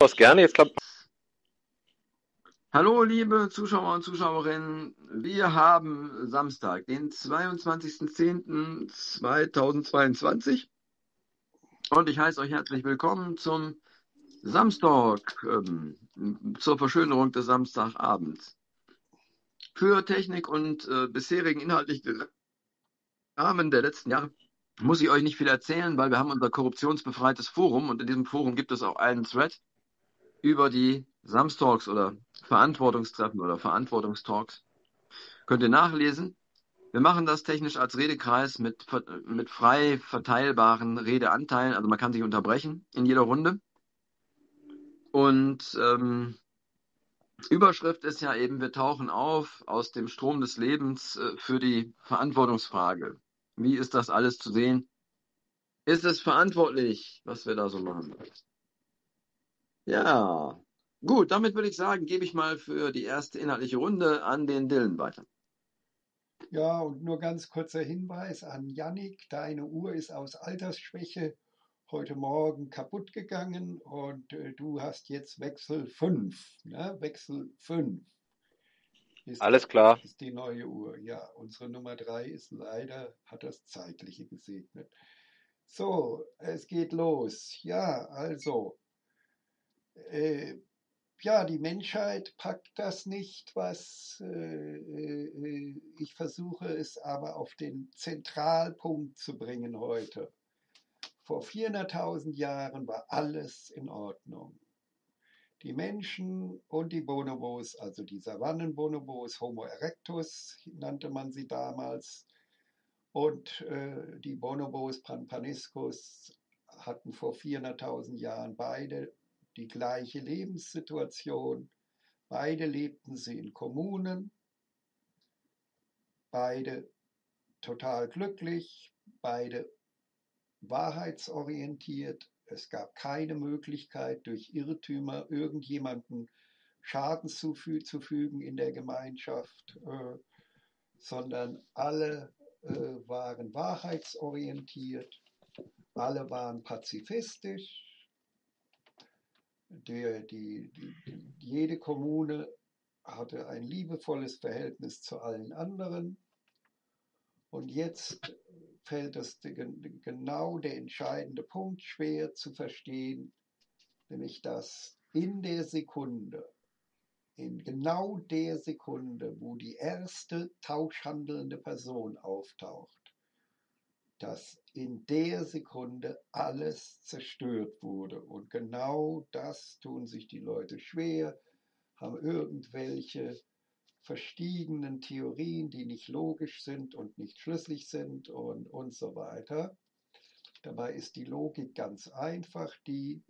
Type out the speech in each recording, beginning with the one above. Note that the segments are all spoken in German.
Was gerne, jetzt klappt. Hallo, liebe Zuschauer und Zuschauerinnen. Wir haben Samstag, den 22.10.2022 und ich heiße euch herzlich willkommen zum Samstag, zur Verschönerung des Samstagabends. Für Technik und bisherigen inhaltlichen Rahmen der letzten Jahre muss ich euch nicht viel erzählen, weil wir haben unser korruptionsbefreites Forum und in diesem Forum gibt es auch einen Thread über die Samstalks oder Verantwortungstreffen oder Verantwortungstalks. Könnt ihr nachlesen. Wir machen das technisch als Redekreis mit frei verteilbaren Redeanteilen. Also man kann sich unterbrechen in jeder Runde. Und Überschrift ist ja eben, wir tauchen auf aus dem Strom des Lebens für die Verantwortungsfrage. Wie ist das alles zu sehen? Ist es verantwortlich, was wir da so machen? Ja, gut, damit würde ich sagen, gebe ich mal für die erste inhaltliche Runde an den Dylan weiter. Ja, und nur ganz kurzer Hinweis an Jannik, deine Uhr ist aus Altersschwäche heute Morgen kaputt gegangen und du hast jetzt Wechsel 5. Ne? Wechsel 5 Alles klar. ist die neue Uhr. Ja, unsere Nummer 3 ist leider, hat das Zeitliche gesegnet. So, es geht los. Ja, also, äh, ja, die Menschheit packt das nicht, ich versuche es aber auf den Zentralpunkt zu bringen heute. Vor 400.000 Jahren war alles in Ordnung. Die Menschen und die Bonobos, also die Savannenbonobos, Homo erectus nannte man sie damals, und die Bonobos Prampaniscus hatten vor 400.000 Jahren beide die gleiche Lebenssituation. Beide lebten sie in Kommunen, beide total glücklich, beide wahrheitsorientiert. Es gab keine Möglichkeit, durch Irrtümer irgendjemanden Schaden zufügen in der Gemeinschaft, sondern alle waren wahrheitsorientiert, alle waren pazifistisch. Jede Kommune hatte ein liebevolles Verhältnis zu allen anderen. Und jetzt fällt es genau der entscheidende Punkt schwer zu verstehen, nämlich dass in genau der Sekunde, wo die erste tauschhandelnde Person auftaucht, dass in der Sekunde alles zerstört wurde. Und genau das tun sich die Leute schwer, haben irgendwelche verstiegenen Theorien, die nicht logisch sind und nicht schlüssig sind und so weiter. Dabei ist die Logik ganz einfach, die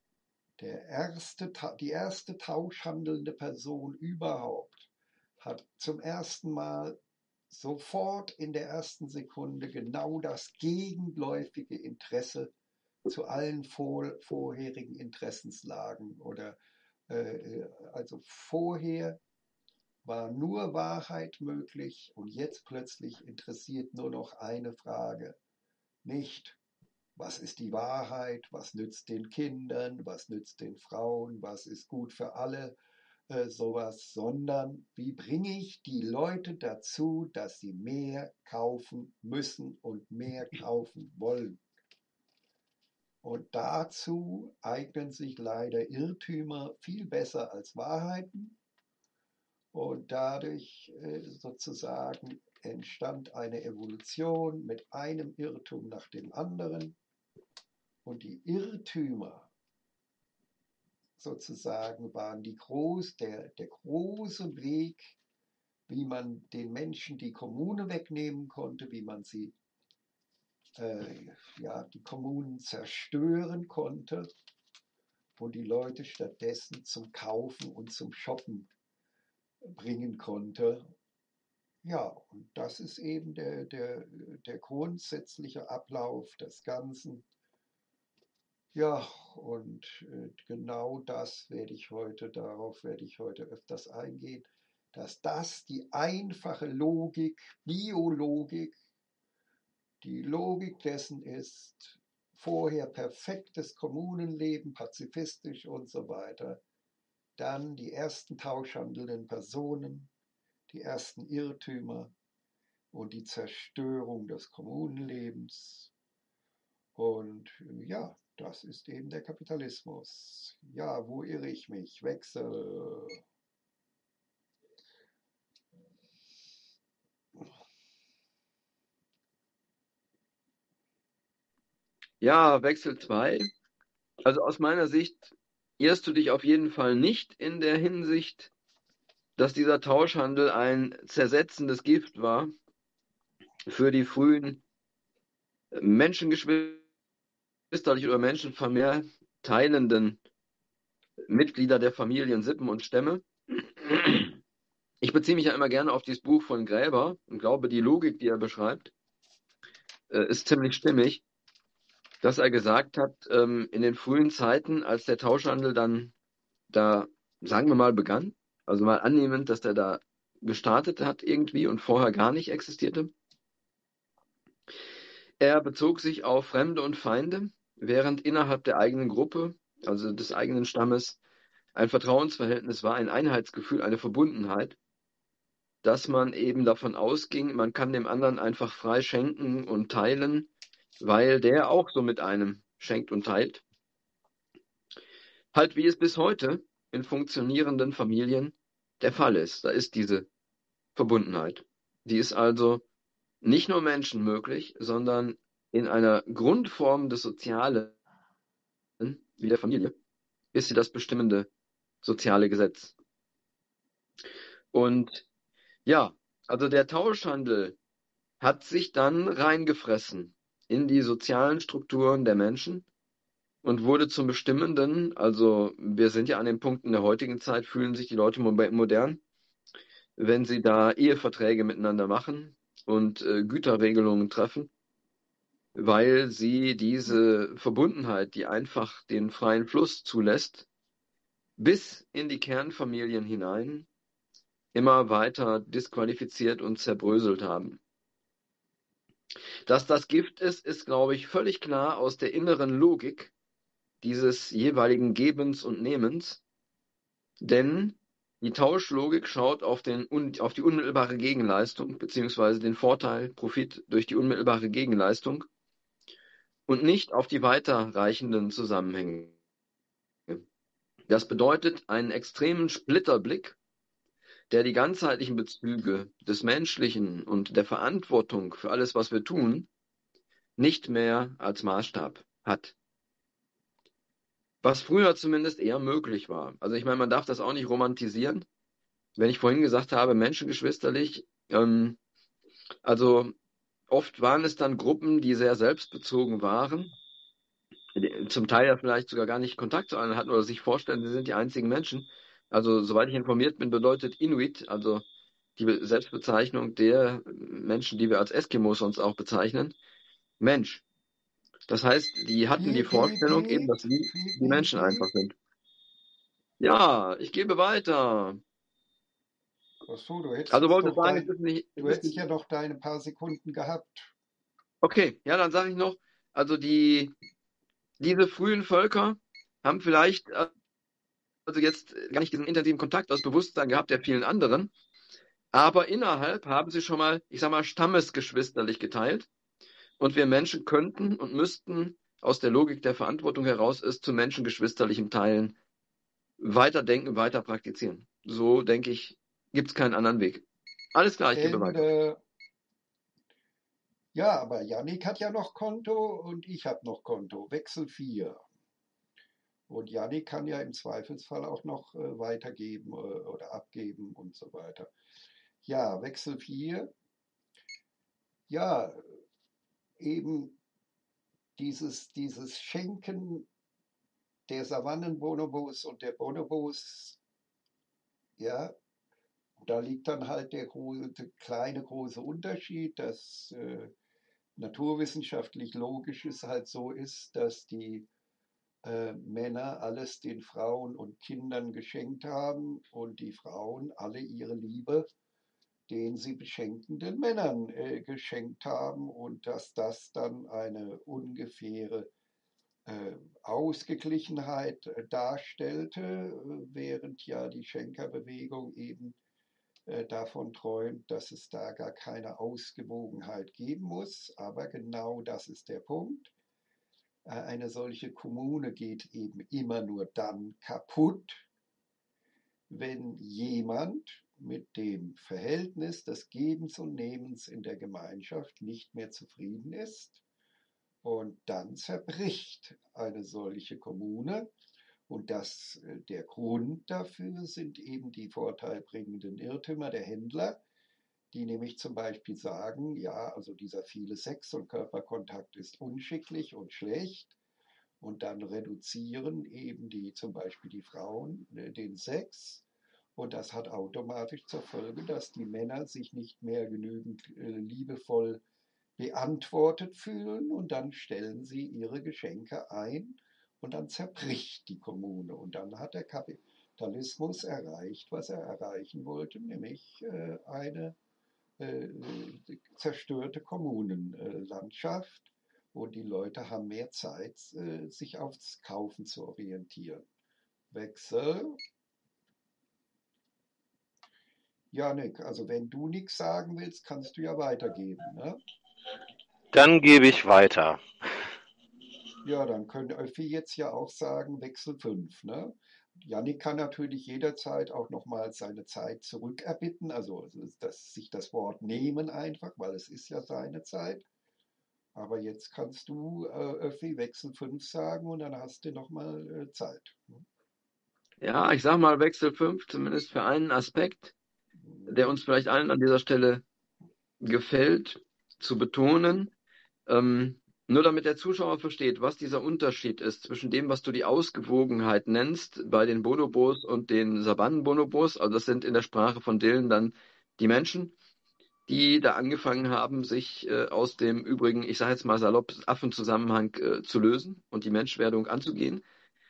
erste tauschhandelnde Person überhaupt hat zum ersten Mal sofort in der ersten Sekunde genau das gegenläufige Interesse zu allen vorherigen Interessenslagen also vorher war nur Wahrheit möglich und jetzt plötzlich interessiert nur noch eine Frage. Nicht, was ist die Wahrheit, was nützt den Kindern, was nützt den Frauen, was ist gut für alle, sowas, sondern wie bringe ich die Leute dazu, dass sie mehr kaufen müssen und mehr kaufen wollen. Und dazu eignen sich leider Irrtümer viel besser als Wahrheiten. Und dadurch sozusagen entstand eine Evolution mit einem Irrtum nach dem anderen. Und die Irrtümer sozusagen waren der große Weg, wie man den Menschen die Kommune wegnehmen konnte, wie man die Kommunen zerstören konnte und die Leute stattdessen zum Kaufen und zum Shoppen bringen konnte. Ja, und das ist eben der grundsätzliche Ablauf des Ganzen. Ja, und genau darauf werde ich heute öfters eingehen, dass das die einfache Logik, Biologik, die Logik dessen ist, vorher perfektes Kommunenleben, pazifistisch und so weiter. Dann die ersten tauschhandelnden Personen, die ersten Irrtümer und die Zerstörung des Kommunenlebens. Und ja, das ist eben der Kapitalismus. Ja, wo irre ich mich? Wechsel. Ja, Wechsel 2. Also aus meiner Sicht irrst du dich auf jeden Fall nicht in der Hinsicht, dass dieser Tauschhandel ein zersetzendes Gift war für die frühen menschengeschwisterlich oder menschenvermehr teilenden Mitglieder der Familien, Sippen und Stämme. Ich beziehe mich ja immer gerne auf dieses Buch von Gräber und glaube, die Logik, die er beschreibt, ist ziemlich stimmig, dass er gesagt hat, in den frühen Zeiten, als der Tauschhandel dann da, sagen wir mal, begann, also mal annehmend, dass der da gestartet hat irgendwie und vorher gar nicht existierte, er bezog sich auf Fremde und Feinde, während innerhalb der eigenen Gruppe, also des eigenen Stammes, ein Vertrauensverhältnis war, ein Einheitsgefühl, eine Verbundenheit, dass man eben davon ausging, man kann dem anderen einfach frei schenken und teilen, weil der auch so mit einem schenkt und teilt. Halt wie es bis heute in funktionierenden Familien der Fall ist. Da ist diese Verbundenheit. Die ist also nicht nur Menschen möglich, sondern in einer Grundform des Sozialen, wie der Familie, ist sie das bestimmende soziale Gesetz. Und ja, also der Tauschhandel hat sich dann reingefressen in die sozialen Strukturen der Menschen und wurde zum Bestimmenden. Also wir sind ja an den Punkten der heutigen Zeit, fühlen sich die Leute modern, wenn sie da Eheverträge miteinander machen und Güterregelungen treffen, weil sie diese Verbundenheit, die einfach den freien Fluss zulässt, bis in die Kernfamilien hinein immer weiter disqualifiziert und zerbröselt haben. Dass das Gift ist, ist, glaube ich, völlig klar aus der inneren Logik dieses jeweiligen Gebens und Nehmens, denn die Tauschlogik schaut auf die unmittelbare Gegenleistung beziehungsweise den Vorteil, Profit durch die unmittelbare Gegenleistung und nicht auf die weiterreichenden Zusammenhänge. Das bedeutet einen extremen Splitterblick, der die ganzheitlichen Bezüge des Menschlichen und der Verantwortung für alles, was wir tun, nicht mehr als Maßstab hat. Was früher zumindest eher möglich war. Also ich meine, man darf das auch nicht romantisieren. Wenn ich vorhin gesagt habe, menschengeschwisterlich, also oft waren es dann Gruppen, die sehr selbstbezogen waren, die zum Teil ja vielleicht sogar gar nicht Kontakt zu anderen hatten oder sich vorstellen, sie sind die einzigen Menschen. Also soweit ich informiert bin, bedeutet Inuit, also die Selbstbezeichnung der Menschen, die wir als Eskimos sonst auch bezeichnen, Mensch. Das heißt, die hatten die Vorstellung eben, dass wir die Menschen einfach sind. Ja, ich gebe weiter. Ach so, du hättest Also jetzt wollte noch sagen, es ist nicht, du hättest ja noch deine paar Sekunden gehabt. okay, ja, dann sage ich noch, also diese frühen Völker haben vielleicht also jetzt gar nicht diesen intensiven Kontakt, das Bewusstsein gehabt der vielen anderen, aber innerhalb haben sie schon mal, ich sag mal, stammesgeschwisterlich geteilt. Und wir Menschen könnten und müssten aus der Logik der Verantwortung heraus es zu menschengeschwisterlichem Teilen weiterdenken, weiter praktizieren. So denke ich, gibt es keinen anderen Weg. Alles klar, ich gebe weiter. Ende. Ja, aber Yannick hat ja noch Konto und ich habe noch Konto. Wechsel 4. Und Yannick kann ja im Zweifelsfall auch noch weitergeben oder abgeben und so weiter. Ja, Wechsel 4. Ja, eben dieses Schenken der Savannenbonobos und der Bonobos, ja, da liegt dann halt der kleine große Unterschied, dass naturwissenschaftlich logisch es halt so ist, dass die Männer alles den Frauen und Kindern geschenkt haben und die Frauen alle ihre Liebe den sie beschenkenden Männern geschenkt haben und dass das dann eine ungefähre Ausgeglichenheit darstellte, während ja die Schenkerbewegung eben davon träumt, dass es da gar keine Ausgewogenheit geben muss. Aber genau das ist der Punkt. Eine solche Kommune geht eben immer nur dann kaputt, wenn jemand mit dem Verhältnis des Gebens und Nehmens in der Gemeinschaft nicht mehr zufrieden ist. Und dann zerbricht eine solche Kommune. Und der Grund dafür sind eben die vorteilbringenden Irrtümer der Händler, die nämlich zum Beispiel sagen, ja, also dieser viele Sex und Körperkontakt ist unschicklich und schlecht. Und dann reduzieren eben zum Beispiel die Frauen den Sex. Und das hat automatisch zur Folge, dass die Männer sich nicht mehr genügend liebevoll beantwortet fühlen und dann stellen sie ihre Geschenke ein und dann zerbricht die Kommune. Und dann hat der Kapitalismus erreicht, was er erreichen wollte, nämlich eine zerstörte Kommunenlandschaft. Und die Leute haben mehr Zeit, sich aufs Kaufen zu orientieren. Wechsel. Janik, also wenn du nichts sagen willst, kannst du ja weitergeben. Ne? Dann gebe ich weiter. Ja, dann könnte Öffi jetzt ja auch sagen, Wechsel 5. Ne? Janik kann natürlich jederzeit auch nochmal seine Zeit zurückerbitten, also sich das Wort nehmen einfach, weil es ist ja seine Zeit. Aber jetzt kannst du, Öffi, Wechsel 5 sagen und dann hast du nochmal Zeit. Ja, ich sag mal Wechsel 5, zumindest für einen Aspekt, der uns vielleicht allen an dieser Stelle gefällt, zu betonen. Nur damit der Zuschauer versteht, was dieser Unterschied ist zwischen dem, was du die Ausgewogenheit nennst bei den Bonobos und den Savannen-Bonobos. Also das sind in der Sprache von Dylan dann die Menschen, die da angefangen haben, sich aus dem übrigen, ich sage jetzt mal salopp, Affenzusammenhang zu lösen und die Menschwerdung anzugehen.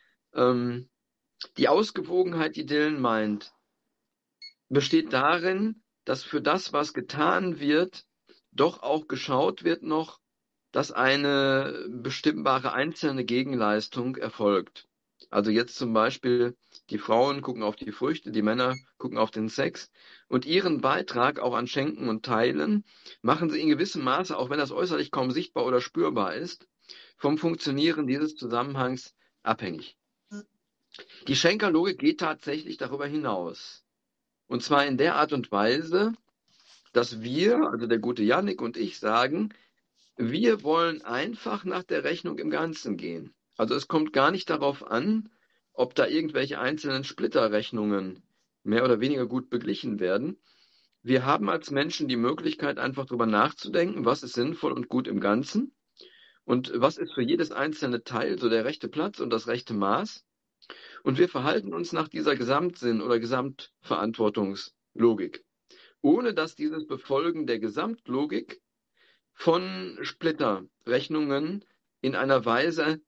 Die Ausgewogenheit, die Dylan meint, besteht darin, dass für das, was getan wird, doch auch geschaut wird noch, dass eine bestimmbare einzelne Gegenleistung erfolgt. Also jetzt zum Beispiel, die Frauen gucken auf die Früchte, die Männer gucken auf den Sex und ihren Beitrag auch an Schenken und Teilen machen sie in gewissem Maße, auch wenn das äußerlich kaum sichtbar oder spürbar ist, vom Funktionieren dieses Zusammenhangs abhängig. Die Schenkerlogik geht tatsächlich darüber hinaus. Und zwar in der Art und Weise, dass wir, also der gute Yannick und ich, sagen, wir wollen einfach nach der Rechnung im Ganzen gehen. Also es kommt gar nicht darauf an, ob da irgendwelche einzelnen Splitterrechnungen mehr oder weniger gut beglichen werden. Wir haben als Menschen die Möglichkeit, einfach darüber nachzudenken, was ist sinnvoll und gut im Ganzen und was ist für jedes einzelne Teil so der rechte Platz und das rechte Maß. Und wir verhalten uns nach dieser Gesamtsinn- oder Gesamtverantwortungslogik, ohne dass dieses Befolgen der Gesamtlogik von Splitterrechnungen in einer Weise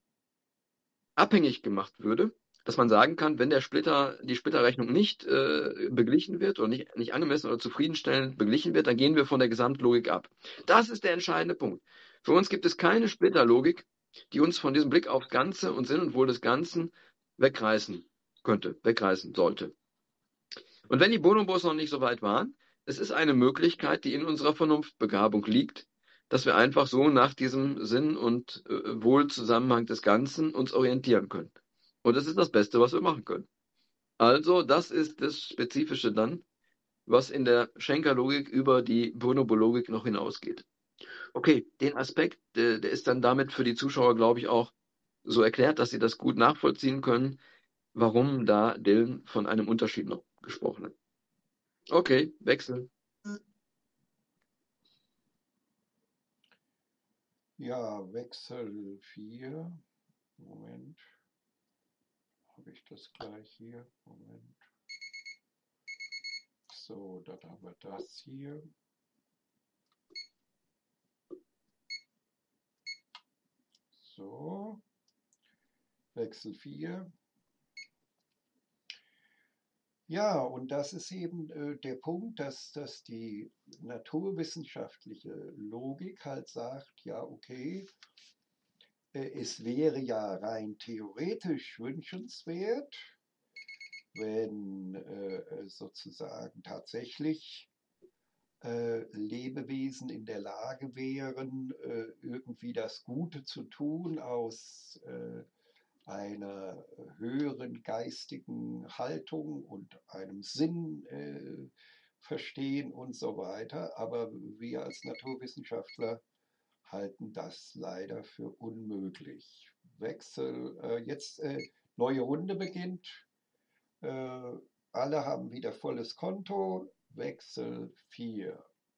abhängig gemacht würde, dass man sagen kann, wenn die Splitterrechnung nicht beglichen wird oder nicht angemessen oder zufriedenstellend beglichen wird, dann gehen wir von der Gesamtlogik ab. Das ist der entscheidende Punkt. Für uns gibt es keine Splitterlogik, die uns von diesem Blick aufs Ganze und Sinn und Wohl des Ganzen wegreißen sollte. Und wenn die Bonobos noch nicht so weit waren, es ist eine Möglichkeit, die in unserer Vernunftbegabung liegt, dass wir einfach so nach diesem Sinn und Wohlzusammenhang des Ganzen uns orientieren können. Und das ist das Beste, was wir machen können. Also, das ist das Spezifische dann, was in der Schenker-Logik über die Bonobo-Logik noch hinausgeht. Okay, den Aspekt, der ist dann damit für die Zuschauer, glaube ich, auch so erklärt, dass sie das gut nachvollziehen können, warum da Dylan von einem Unterschied noch gesprochen hat. Okay, Wechsel. Ja, Wechsel 4. Moment. Habe ich das gleich hier? Moment. So, dann haben wir das hier. So, Wechsel 4. Ja, und das ist eben der Punkt, dass die naturwissenschaftliche Logik halt sagt, ja, okay, Es wäre ja rein theoretisch wünschenswert, wenn sozusagen tatsächlich Lebewesen in der Lage wären, irgendwie das Gute zu tun aus einer höheren geistigen Haltung und einem Sinn verstehen und so weiter. Aber wir als Naturwissenschaftler halten das leider für unmöglich. Jetzt neue Runde beginnt. Alle haben wieder volles Konto. Wechsel 4.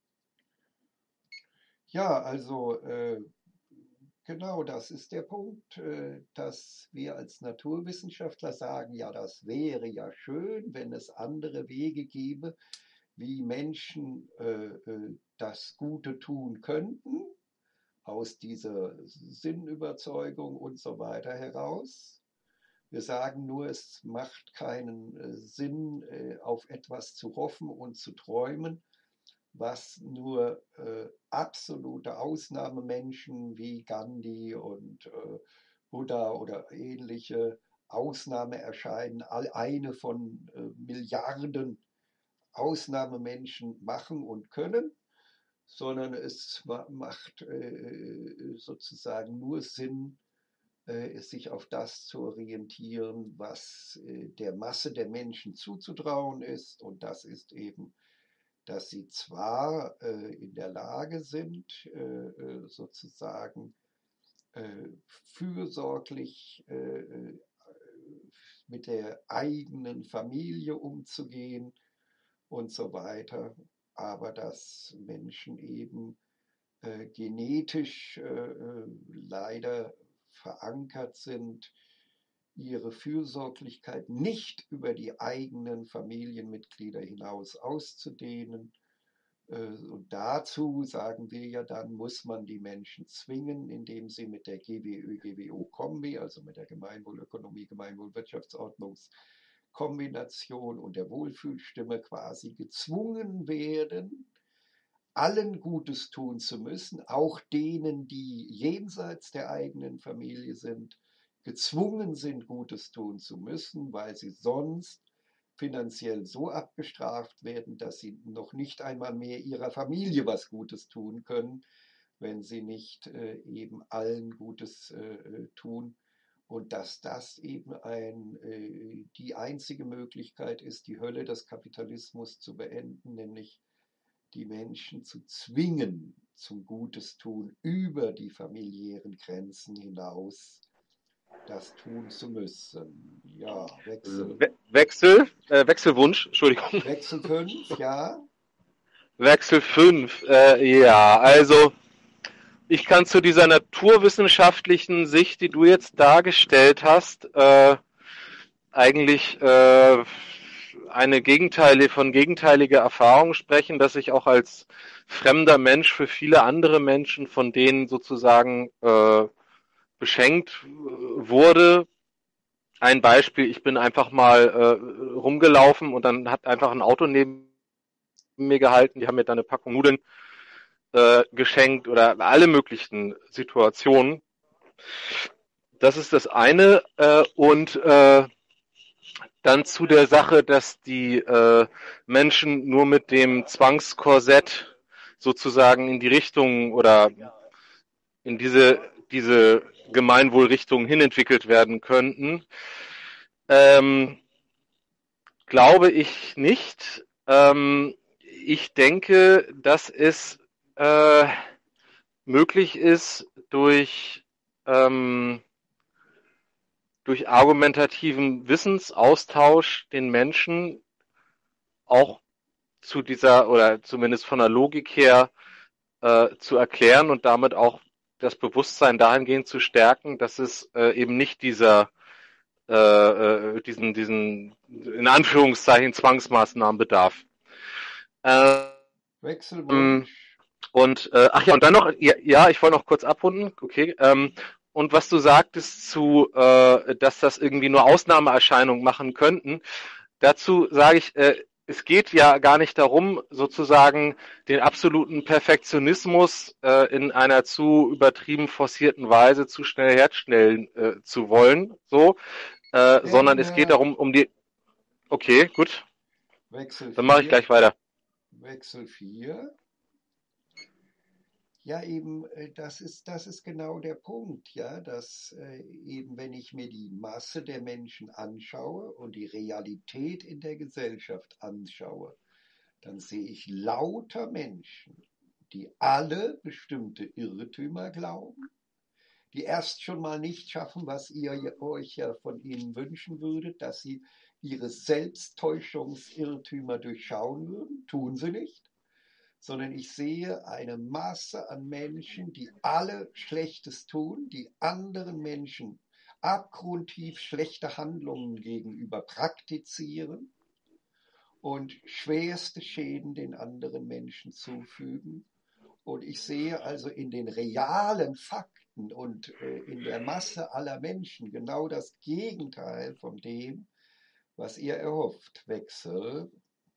Ja, also genau das ist der Punkt, dass wir als Naturwissenschaftler sagen, ja, das wäre ja schön, wenn es andere Wege gäbe, wie Menschen das Gute tun könnten, aus dieser Sinnüberzeugung und so weiter heraus. Wir sagen nur, es macht keinen Sinn, auf etwas zu hoffen und zu träumen, was nur absolute Ausnahmemenschen wie Gandhi und Buddha oder ähnliche Ausnahme erscheinen, eine von Milliarden Ausnahmemenschen machen und können, sondern es macht sozusagen nur Sinn, sich auf das zu orientieren, was der Masse der Menschen zuzutrauen ist. Und das ist eben, dass sie zwar in der Lage sind, sozusagen fürsorglich mit der eigenen Familie umzugehen und so weiter, aber dass Menschen eben genetisch leider verankert sind, ihre Fürsorglichkeit nicht über die eigenen Familienmitglieder hinaus auszudehnen. Und dazu, sagen wir ja dann, muss man die Menschen zwingen, indem sie mit der GWÖ-GWO-Kombi, also mit der Gemeinwohlökonomie, Gemeinwohlwirtschaftsordnungskombination und der Wohlfühlstimme quasi gezwungen werden, allen Gutes tun zu müssen, auch denen, die jenseits der eigenen Familie sind, gezwungen sind, Gutes tun zu müssen, weil sie sonst finanziell so abgestraft werden, dass sie noch nicht einmal mehr ihrer Familie was Gutes tun können, wenn sie nicht eben allen Gutes tun. Und dass das eben die einzige Möglichkeit ist, die Hölle des Kapitalismus zu beenden, nämlich die Menschen zu zwingen, zum Gutes tun über die familiären Grenzen hinaus, das tun zu müssen. Ja, Wechselwunsch, Entschuldigung. Wechsel 5, ja. Wechsel 5, ja, also ich kann zu dieser naturwissenschaftlichen Sicht, die du jetzt dargestellt hast, eigentlich eine gegenteilige Erfahrung sprechen, dass ich auch als fremder Mensch für viele andere Menschen von denen sozusagen beschenkt wurde. Ein Beispiel, ich bin einfach mal rumgelaufen und dann hat einfach ein Auto neben mir gehalten, die haben mir dann eine Packung Nudeln geschenkt oder alle möglichen Situationen. Das ist das eine. Und dann zu der Sache, dass die Menschen nur mit dem Zwangskorsett sozusagen in die Richtung oder in diese Gemeinwohlrichtung hinentwickelt werden könnten, glaube ich nicht. Ich denke, dass es möglich ist, durch argumentativen Wissensaustausch den Menschen auch zu dieser oder zumindest von der Logik her zu erklären und damit auch das Bewusstsein dahingehend zu stärken, dass es eben nicht diesen in Anführungszeichen Zwangsmaßnahmen bedarf. Wechselwunsch. Und und dann noch, ja, ich wollte noch kurz abrunden, okay. Und was du sagtest dass das irgendwie nur Ausnahmeerscheinungen machen könnten, dazu sage ich, es geht ja gar nicht darum, sozusagen den absoluten Perfektionismus in einer zu übertrieben forcierten Weise zu schnell herstellen zu wollen, so, sondern es geht Ende. darum, um die. Okay, gut, Wechsel dann mache ich 4. gleich weiter. Wechsel 4. Ja, eben, das ist genau der Punkt, ja, dass eben, wenn ich mir die Masse der Menschen anschaue und die Realität in der Gesellschaft anschaue, dann sehe ich lauter Menschen, die alle bestimmte Irrtümer glauben, die erst schon mal nicht schaffen, was ihr euch ja von ihnen wünschen würdet, dass sie ihre Selbsttäuschungsirrtümer durchschauen würden, tun sie nicht, sondern ich sehe eine Masse an Menschen, die alle Schlechtes tun, die anderen Menschen abgrundtief schlechte Handlungen gegenüber praktizieren und schwerste Schäden den anderen Menschen zufügen. Und ich sehe also in den realen Fakten und in der Masse aller Menschen genau das Gegenteil von dem, was ihr erhofft. Wechsel.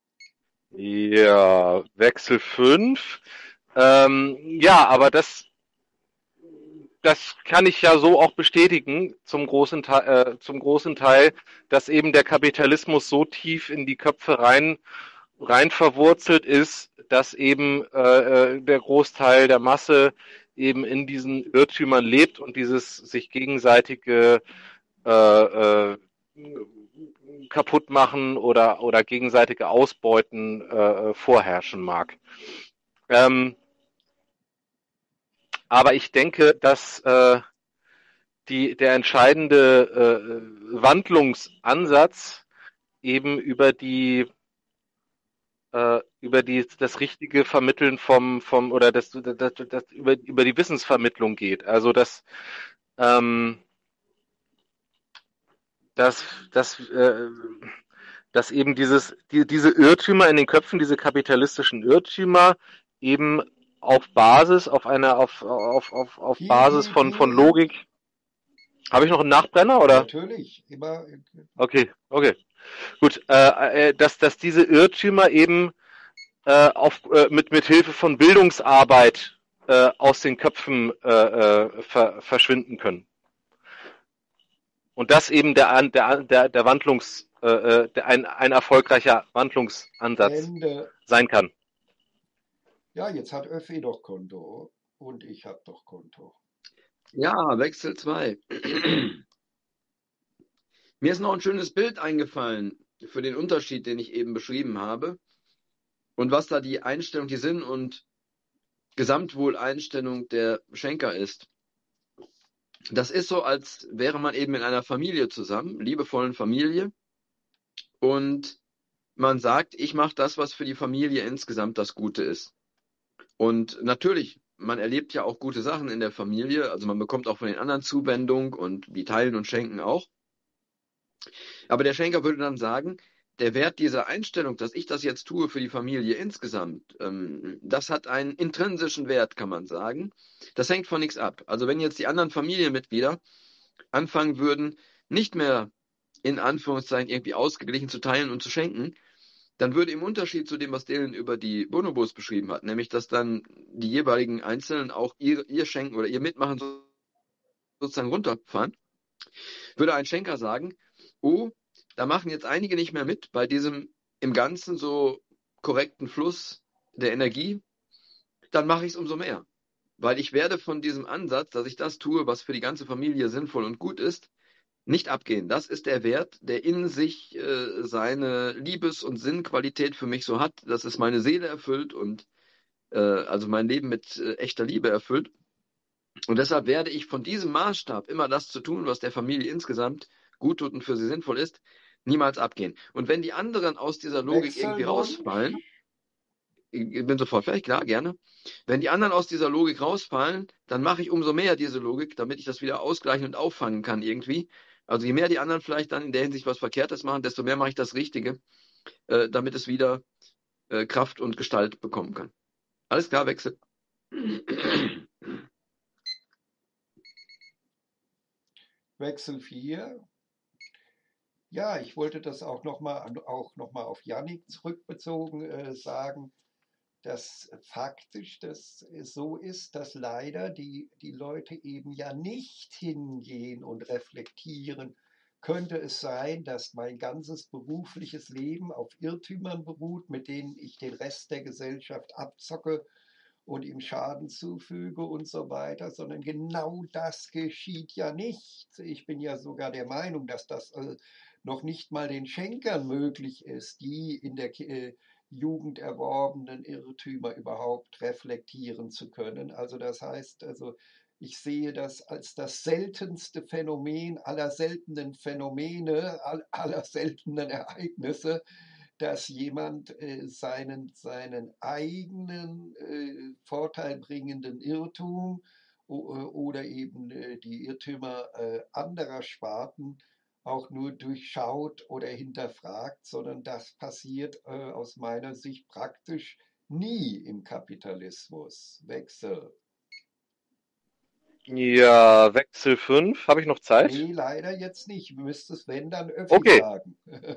Ja, Wechsel 5. Ja, aber das kann ich ja so auch bestätigen zum großen Teil, dass eben der Kapitalismus so tief in die Köpfe rein verwurzelt ist, dass eben der Großteil der Masse eben in diesen Irrtümern lebt und dieses sich gegenseitige äh, äh, kaputt machen oder gegenseitige Ausbeuten vorherrschen mag. Ähm, aber ich denke, dass der entscheidende Wandlungsansatz eben über das richtige Vermitteln vom oder das über die Wissensvermittlung geht. Also ähm, dass, dass, äh, dass eben diese Irrtümer in den Köpfen, diese kapitalistischen Irrtümer eben auf Basis von Hier. Logik. Habe ich noch einen Nachbrenner oder? Natürlich, immer. Okay. Gut, dass diese Irrtümer eben mit Hilfe von Bildungsarbeit aus den Köpfen verschwinden können. Und das eben der ein erfolgreicher Wandlungsansatz Ende. sein kann. Ja, jetzt hat Öffi doch Konto und ich habe doch Konto. Ja, Wechsel 2. Mir ist noch ein schönes Bild eingefallen für den Unterschied, den ich eben beschrieben habe und was da die Einstellung, die Sinn- und Gesamtwohleinstellung der Schenker ist. Das ist so, als wäre man eben in einer Familie zusammen, liebevollen Familie, und man sagt, ich mache das, was für die Familie insgesamt das Gute ist. Und natürlich, man erlebt ja auch gute Sachen in der Familie, also man bekommt auch von den anderen Zuwendung und die teilen und schenken auch. Aber der Schenker würde dann sagen, der Wert dieser Einstellung, dass ich das jetzt tue für die Familie insgesamt, das hat einen intrinsischen Wert, kann man sagen. Das hängt von nichts ab. Also wenn jetzt die anderen Familienmitglieder anfangen würden, nicht mehr in Anführungszeichen irgendwie ausgeglichen zu teilen und zu schenken, dann würde im Unterschied zu dem, was Dylan über die Bonobos beschrieben hat, nämlich dass dann die jeweiligen Einzelnen auch ihr Schenken oder ihr Mitmachen sozusagen runterfahren, würde ein Schenker sagen, oh, da machen jetzt einige nicht mehr mit bei diesem im Ganzen so korrekten Fluss der Energie, dann mache ich es umso mehr. Weil ich werde von diesem Ansatz, dass ich das tue, was für die ganze Familie sinnvoll und gut ist, nicht abgehen. Das ist der Wert, der in sich seine Liebes- und Sinnqualität für mich so hat, dass es meine Seele erfüllt und also mein Leben mit echter Liebe erfüllt. Und deshalb werde ich von diesem Maßstab, immer das zu tun, was der Familie insgesamt gut tut und für sie sinnvoll ist, niemals abgehen. Und wenn die anderen aus dieser Logik irgendwie Wechselwunsch. rausfallen, ich bin sofort fertig, klar, gerne. Wenn die anderen aus dieser Logik rausfallen, dann mache ich umso mehr diese Logik, damit ich das wieder ausgleichen und auffangen kann irgendwie. Also je mehr die anderen vielleicht dann in der Hinsicht was Verkehrtes machen, desto mehr mache ich das Richtige, damit es wieder Kraft und Gestalt bekommen kann. Alles klar, Wechsel. Wechsel 4. Ja, ich wollte das auch noch mal auf Jannik zurückbezogen sagen, dass faktisch das so ist, dass leider die Leute eben ja nicht hingehen und reflektieren. Könnte es sein, dass mein ganzes berufliches Leben auf Irrtümern beruht, mit denen ich den Rest der Gesellschaft abzocke und ihm Schaden zufüge und so weiter, sondern genau das geschieht ja nicht. Ich bin ja sogar der Meinung, dass das noch nicht mal den Schenkern möglich ist, die in der Jugend erworbenen Irrtümer überhaupt reflektieren zu können. Also das heißt, also ich sehe das als das seltenste Phänomen aller seltenen Phänomene, aller seltenen Ereignisse, dass jemand seinen eigenen vorteilbringenden Irrtum oder eben die Irrtümer anderer Sparten auch nur durchschaut oder hinterfragt, sondern das passiert aus meiner Sicht praktisch nie im Kapitalismus. Wechsel. Ja, Wechsel 5. Habe ich noch Zeit? Nee, leider jetzt nicht. Du müsstest, wenn, dann Öffi Okay, sagen.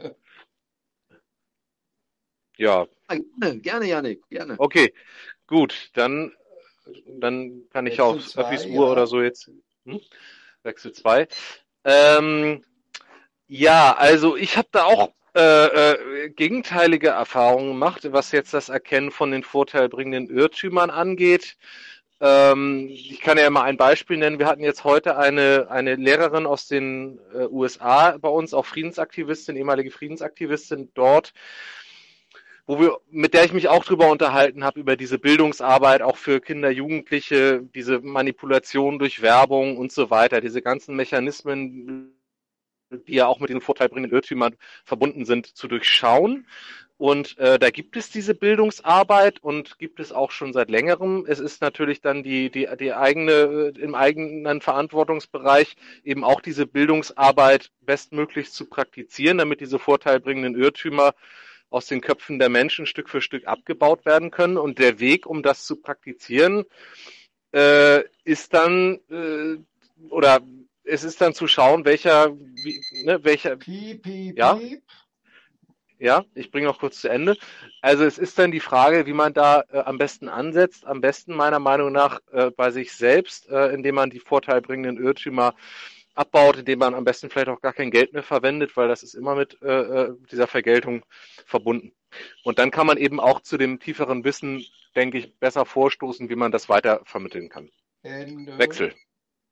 ja, Gerne, gerne, Janik, gerne. okay, gut. Dann kann ich Wechsel auf 2, Öffis Uhr oder ja. so jetzt. Hm? Wechsel 2. Ähm, ja, also ich habe da auch gegenteilige Erfahrungen gemacht, was jetzt das Erkennen von den vorteilbringenden Irrtümern angeht. Ich kann ja mal ein Beispiel nennen. Wir hatten jetzt heute eine Lehrerin aus den USA bei uns, auch Friedensaktivistin, ehemalige Friedensaktivistin dort, mit der ich mich auch drüber unterhalten habe, über diese Bildungsarbeit auch für Kinder, Jugendliche, diese Manipulation durch Werbung und so weiter, diese ganzen Mechanismen, die ja auch mit den vorteilbringenden Irrtümern verbunden sind, zu durchschauen. Und da gibt es diese Bildungsarbeit und gibt es auch schon seit längerem. Es ist natürlich dann die eigene, im eigenen Verantwortungsbereich eben auch diese Bildungsarbeit bestmöglich zu praktizieren, damit diese vorteilbringenden Irrtümer aus den Köpfen der Menschen Stück für Stück abgebaut werden können. Und der Weg, um das zu praktizieren, ist dann oder es ist dann zu schauen, welcher, Piep, piep, ja, piep. ja, ich bringe noch kurz zu Ende. Also es ist dann die Frage, wie man da am besten ansetzt. Am besten meiner Meinung nach bei sich selbst, indem man die vorteilbringenden Irrtümer abbaut, indem man am besten vielleicht auch gar kein Geld mehr verwendet, weil das ist immer mit dieser Vergeltung verbunden. Und dann kann man eben auch zu dem tieferen Wissen, denke ich, besser vorstoßen, wie man das weiter vermitteln kann. Ende. Wechsel.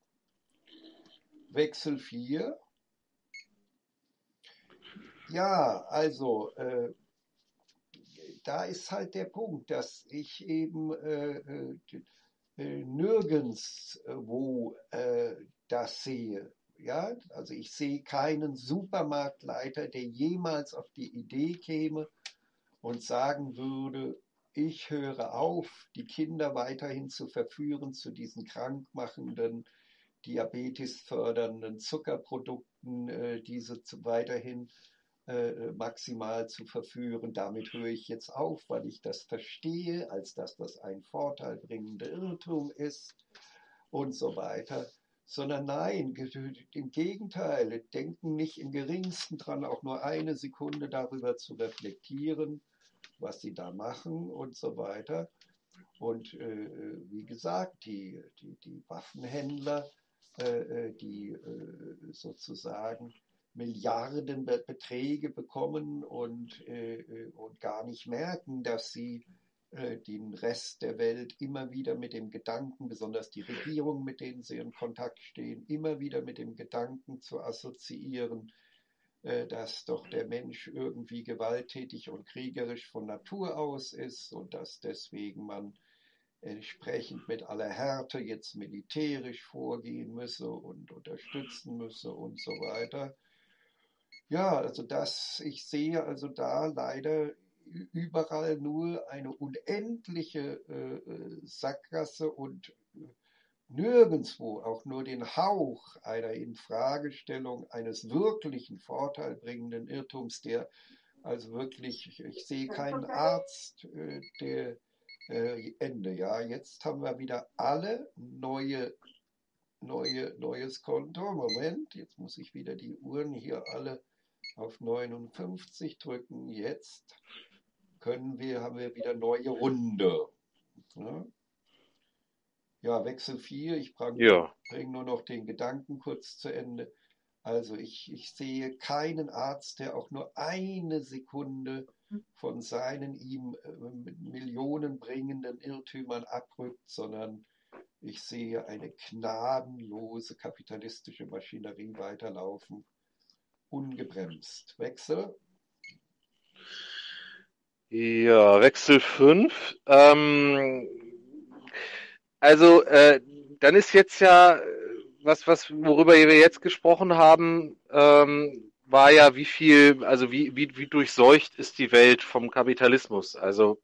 Wechsel 4. Ja, also da ist halt der Punkt, dass ich eben nirgends wo das sehe. Ja, also ich sehe keinen Supermarktleiter, der jemals auf die Idee käme und sagen würde, ich höre auf, die Kinder weiterhin zu verführen zu diesen krankmachenden, diabetesfördernden Zuckerprodukten, diese weiterhin maximal zu verführen. Damit höre ich jetzt auf, weil ich das verstehe, als dass das ein vorteilbringender Irrtum ist und so weiter. Sondern nein, im Gegenteil, denken nicht im geringsten dran, auch nur eine Sekunde darüber zu reflektieren, was sie da machen und so weiter. Und wie gesagt, die Waffenhändler, die sozusagen Milliardenbeträge bekommen und gar nicht merken, dass sie den Rest der Welt immer wieder mit dem Gedanken, besonders die Regierung, mit denen sie in Kontakt stehen, immer wieder mit dem Gedanken zu assoziieren, dass doch der Mensch irgendwie gewalttätig und kriegerisch von Natur aus ist und dass deswegen man entsprechend mit aller Härte jetzt militärisch vorgehen müsse und unterstützen müsse und so weiter. Ja, also ich sehe also da leider überall nur eine unendliche Sackgasse und nirgendwo auch nur den Hauch einer Infragestellung eines wirklichen vorteilbringenden Irrtums, der also wirklich, ich sehe keinen Arzt, der Ende. Ja, jetzt haben wir wieder alle neues Konto. Moment, jetzt muss ich wieder die Uhren hier alle auf 59 drücken. Jetzt haben wir wieder neue Runde. Ja, Wechsel 4. Ich bringe nur noch den Gedanken kurz zu Ende. Also ich sehe keinen Arzt, der auch nur eine Sekunde von seinen ihm Millionen bringenden Irrtümern abrückt, sondern ich sehe eine gnadenlose kapitalistische Maschinerie weiterlaufen, ungebremst. Wechsel. Ja, Wechsel 5. Also, dann ist jetzt ja worüber wir jetzt gesprochen haben, war ja wie durchseucht ist die Welt vom Kapitalismus. Also,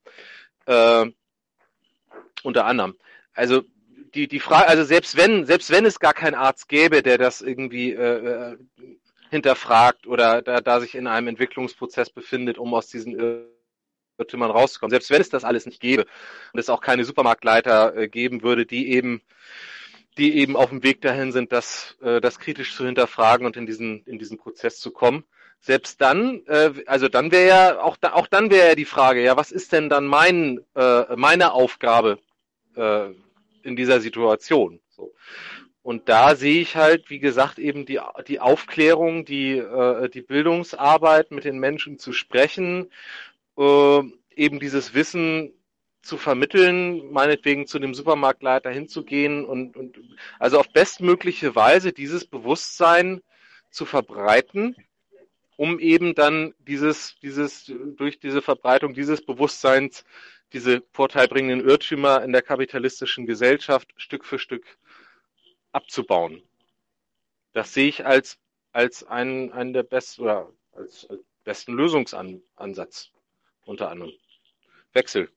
unter anderem. Also, die Frage, also selbst wenn es gar keinen Arzt gäbe, der das irgendwie hinterfragt oder da sich in einem Entwicklungsprozess befindet, um aus diesen Irrtümern rauszukommen, selbst wenn es das alles nicht gäbe und es auch keine Supermarktleiter geben würde, die eben auf dem Weg dahin sind, das kritisch zu hinterfragen und in diesen Prozess zu kommen. Selbst dann, dann wäre ja auch dann wäre ja die Frage, ja, was ist denn dann meine Aufgabe in dieser Situation? So. Und da sehe ich halt, wie gesagt, eben die Aufklärung, die Bildungsarbeit, mit den Menschen zu sprechen, eben dieses Wissen zu vermitteln, meinetwegen zu dem Supermarktleiter hinzugehen und also auf bestmögliche Weise dieses Bewusstsein zu verbreiten, um eben dann durch diese Verbreitung dieses Bewusstseins diese vorteilbringenden Irrtümer in der kapitalistischen Gesellschaft Stück für Stück abzubauen. Das sehe ich als einen der besten oder als besten Lösungsansatz unter anderem. Wechsel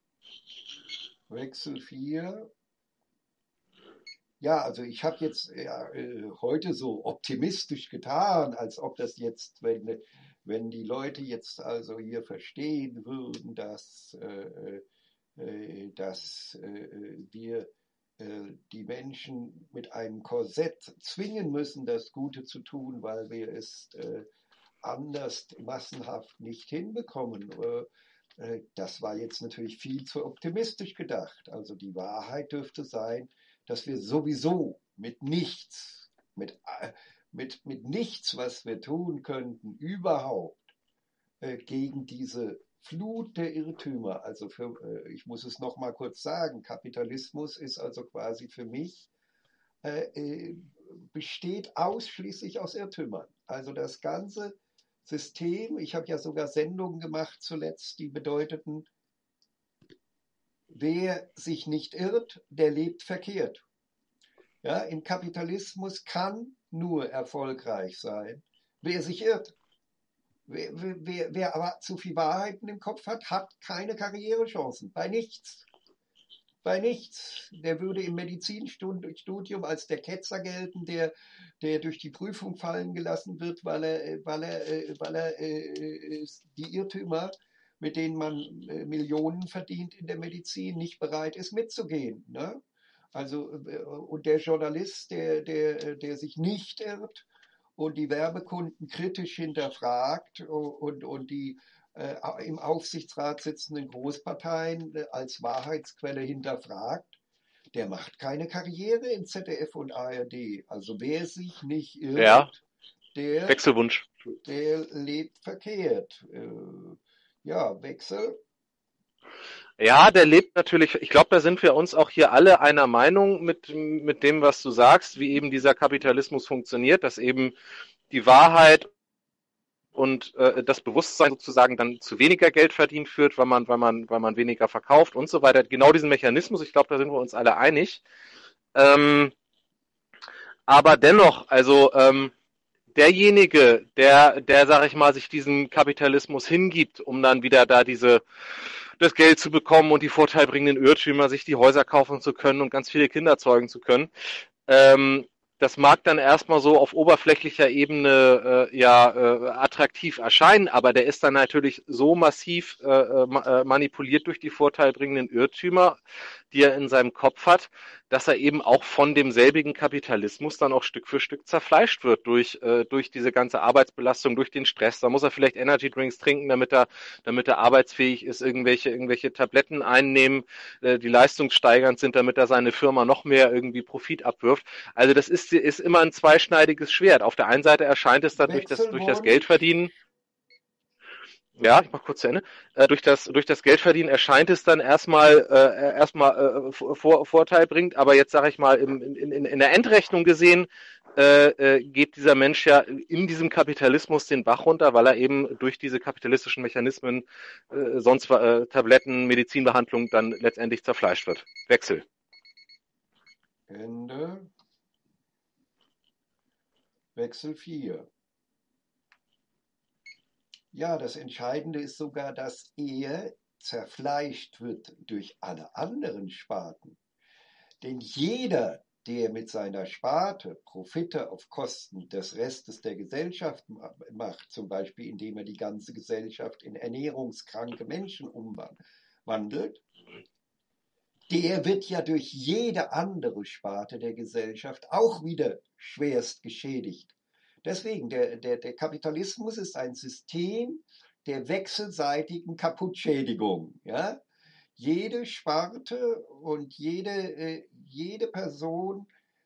4. Ja, also ich habe jetzt heute so optimistisch getan, als ob das jetzt, wenn die Leute jetzt also hier verstehen würden, dass wir die Menschen mit einem Korsett zwingen müssen, das Gute zu tun, weil wir es anders massenhaft nicht hinbekommen. Das war jetzt natürlich viel zu optimistisch gedacht. Also die Wahrheit dürfte sein, dass wir sowieso mit nichts, was wir tun könnten, überhaupt gegen diese Flut der Irrtümer, also ich muss es noch mal kurz sagen, Kapitalismus ist also quasi für mich, besteht ausschließlich aus Irrtümern. Also das ganze System, ich habe ja sogar Sendungen gemacht zuletzt, die bedeuteten, wer sich nicht irrt, der lebt verkehrt. Ja, im Kapitalismus kann nur erfolgreich sein, wer sich irrt. Wer aber zu viel Wahrheiten im Kopf hat, hat keine Karrierechancen. Bei nichts. Bei nichts. Der würde im Medizinstudium als der Ketzer gelten, der durch die Prüfung fallen gelassen wird, weil er die Irrtümer, mit denen man Millionen verdient in der Medizin, nicht bereit ist mitzugehen. Ne? Also, und der Journalist, der sich nicht irrt und die Werbekunden kritisch hinterfragt und die im Aufsichtsrat sitzenden Großparteien als Wahrheitsquelle hinterfragt, der macht keine Karriere in ZDF und ARD. Also wer sich nicht irrt, der Wechselwunsch. Der lebt verkehrt. Ja, Wechsel. Ja, der lebt natürlich, ich glaube, da sind wir uns auch hier alle einer Meinung mit dem, was du sagst, wie eben dieser Kapitalismus funktioniert, dass eben die Wahrheit und das Bewusstsein sozusagen dann zu weniger Geld verdient führt, weil man weniger verkauft und so weiter. Genau diesen Mechanismus, ich glaube, da sind wir uns alle einig. Aber dennoch, also derjenige, der, sag ich mal, sich diesem Kapitalismus hingibt, um dann wieder da das Geld zu bekommen und die vorteilbringenden Irrtümer, sich die Häuser kaufen zu können und ganz viele Kinder zeugen zu können, das mag dann erstmal so auf oberflächlicher Ebene attraktiv erscheinen, aber der ist dann natürlich so massiv manipuliert durch die vorteilbringenden Irrtümer, die er in seinem Kopf hat, dass er eben auch von demselbigen Kapitalismus dann auch Stück für Stück zerfleischt wird durch diese ganze Arbeitsbelastung, durch den Stress. Da muss er vielleicht Energy Drinks trinken, damit er arbeitsfähig ist, irgendwelche Tabletten einnehmen, die leistungssteigernd sind, damit er seine Firma noch mehr irgendwie Profit abwirft. Also das ist immer ein zweischneidiges Schwert. Auf der einen Seite erscheint es dann durch das Wechselwunsch. Geldverdienen, ja, ich mach kurz zu Ende. Durch das Geldverdienen erscheint es dann erstmal vorteilbringend, aber jetzt sage ich mal in der Endrechnung gesehen geht dieser Mensch ja in diesem Kapitalismus den Bach runter, weil er eben durch diese kapitalistischen Mechanismen sonst Tabletten, Medizinbehandlung dann letztendlich zerfleischt wird. Wechsel. Ende. Wechsel 4. Ja, das Entscheidende ist sogar, dass er zerfleischt wird durch alle anderen Sparten. Denn jeder, der mit seiner Sparte Profite auf Kosten des Restes der Gesellschaft macht, zum Beispiel indem er die ganze Gesellschaft in ernährungskranke Menschen umwandelt, der wird ja durch jede andere Sparte der Gesellschaft auch wieder schwerst geschädigt. Deswegen, der Kapitalismus ist ein System der wechselseitigen Kaputtschädigung. Ja? Jede Sparte und jede Person,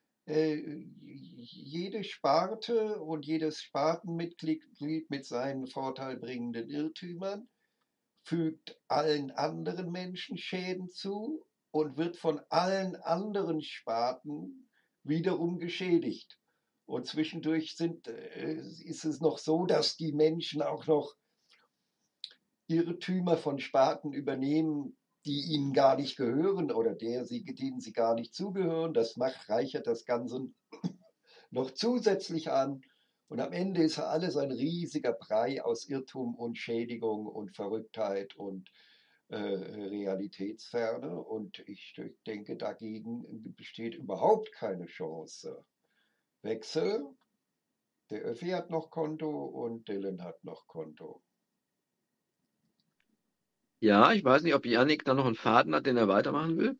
jede Sparte und jedes Spartenmitglied mit seinen vorteilbringenden Irrtümern fügt allen anderen Menschen Schäden zu und wird von allen anderen Sparten wiederum geschädigt. Und zwischendurch ist es noch so, dass die Menschen auch noch Irrtümer von Sparten übernehmen, die ihnen gar nicht gehören oder denen sie gar nicht zugehören. Das reichert das Ganze noch zusätzlich an. Und am Ende ist alles ein riesiger Brei aus Irrtum und Schädigung und Verrücktheit und Realitätsferne. Und ich denke, dagegen besteht überhaupt keine Chance. Wechsel. Der Öffi hat noch Konto und Dylan hat noch Konto. Ja, ich weiß nicht, ob Yannick da noch einen Faden hat, den er weitermachen will.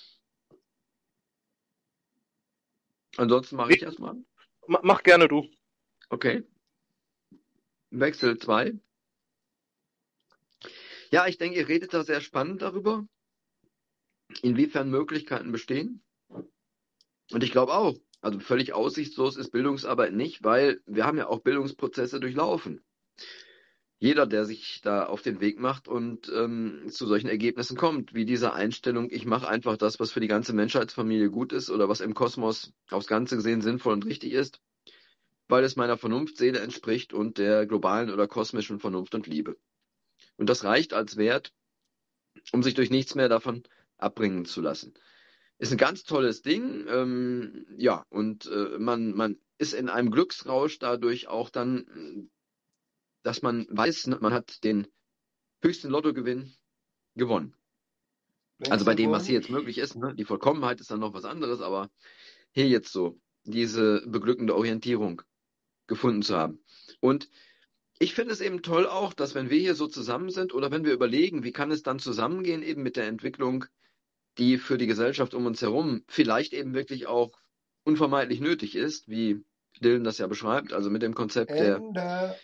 Ansonsten mache ich erstmal. Mach gerne du. Okay. Wechsel 2. Ja, ich denke, ihr redet da sehr spannend darüber, inwiefern Möglichkeiten bestehen. Und ich glaube auch, also völlig aussichtslos ist Bildungsarbeit nicht, weil wir haben ja auch Bildungsprozesse durchlaufen. Jeder, der sich da auf den Weg macht und zu solchen Ergebnissen kommt, wie diese Einstellung, ich mache einfach das, was für die ganze Menschheitsfamilie gut ist oder was im Kosmos aufs Ganze gesehen sinnvoll und richtig ist, weil es meiner Vernunftseele entspricht und der globalen oder kosmischen Vernunft und Liebe. Und das reicht als Wert, um sich durch nichts mehr davon abbringen zu lassen. Ist ein ganz tolles Ding, ja, und man ist in einem Glücksrausch dadurch auch dann, dass man weiß, man hat den höchsten Lottogewinn gewonnen. Also bei dem, was hier jetzt möglich ist, ne? Die Vollkommenheit ist dann noch was anderes, aber hier jetzt so diese beglückende Orientierung gefunden zu haben. Und ich finde es eben toll auch, dass wenn wir hier so zusammen sind oder wenn wir überlegen, wie kann es dann zusammengehen eben mit der Entwicklung, die für die Gesellschaft um uns herum vielleicht eben wirklich auch unvermeidlich nötig ist, wie Dylan das ja beschreibt, also mit dem Konzept Ende. der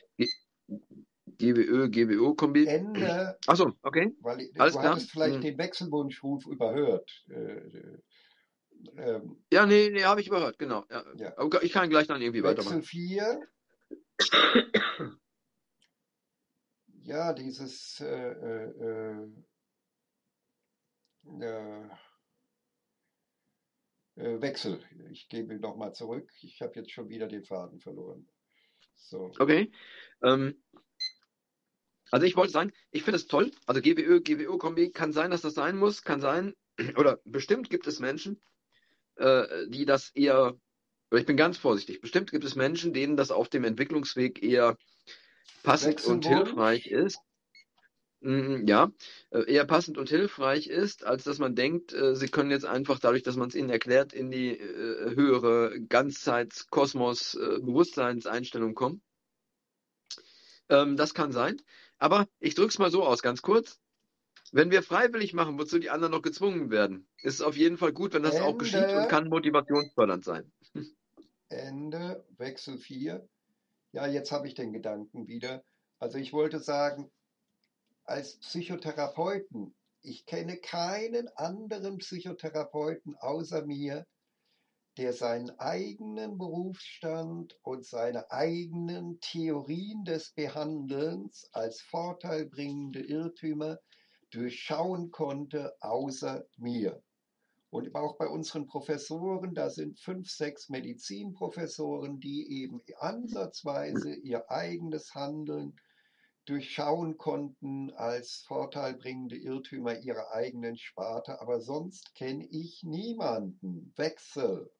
GWO-Kombi. Ende. Achso, okay. Weil Alles du klar. hattest vielleicht den Wechselwunschruf überhört. Ja, nee, habe ich überhört, genau. Ja. Ja. Aber ich kann gleich dann irgendwie Wechsel weitermachen. 4. Ja, dieses Wechsel. Ich gebe nochmal zurück. Ich habe jetzt schon wieder den Faden verloren. So. Okay. Also ich wollte sagen, ich finde es toll. Also GWO-Kombi kann sein, dass das sein muss, kann sein. Oder bestimmt gibt es Menschen, die das eher, oder ich bin ganz vorsichtig, bestimmt gibt es Menschen, denen das auf dem Entwicklungsweg eher passend und Wechselwunsch. hilfreich ist. Ja, eher passend und hilfreich ist, als dass man denkt, sie können jetzt einfach dadurch, dass man es ihnen erklärt, in die höhere Ganzheits-Kosmos-Bewusstseinseinstellung kommen. Das kann sein. Aber ich drücke es mal so aus, ganz kurz. Wenn wir freiwillig machen, wozu die anderen noch gezwungen werden, ist es auf jeden Fall gut, wenn das auch geschieht und Ende, kann motivationsfördernd sein. Ende, Wechsel 4. Ja, jetzt habe ich den Gedanken wieder. Also ich wollte sagen, als Psychotherapeuten, ich kenne keinen anderen Psychotherapeuten außer mir, der seinen eigenen Berufsstand und seine eigenen Theorien des Behandelns als vorteilbringende Irrtümer durchschauen konnte, außer mir. Und auch bei unseren Professoren, da sind 5, 6 Medizinprofessoren, die eben ansatzweise ihr eigenes Handeln durchschauen konnten als vorteilbringende Irrtümer ihrer eigenen Sparte. Aber sonst kenne ich niemanden. Wechsel.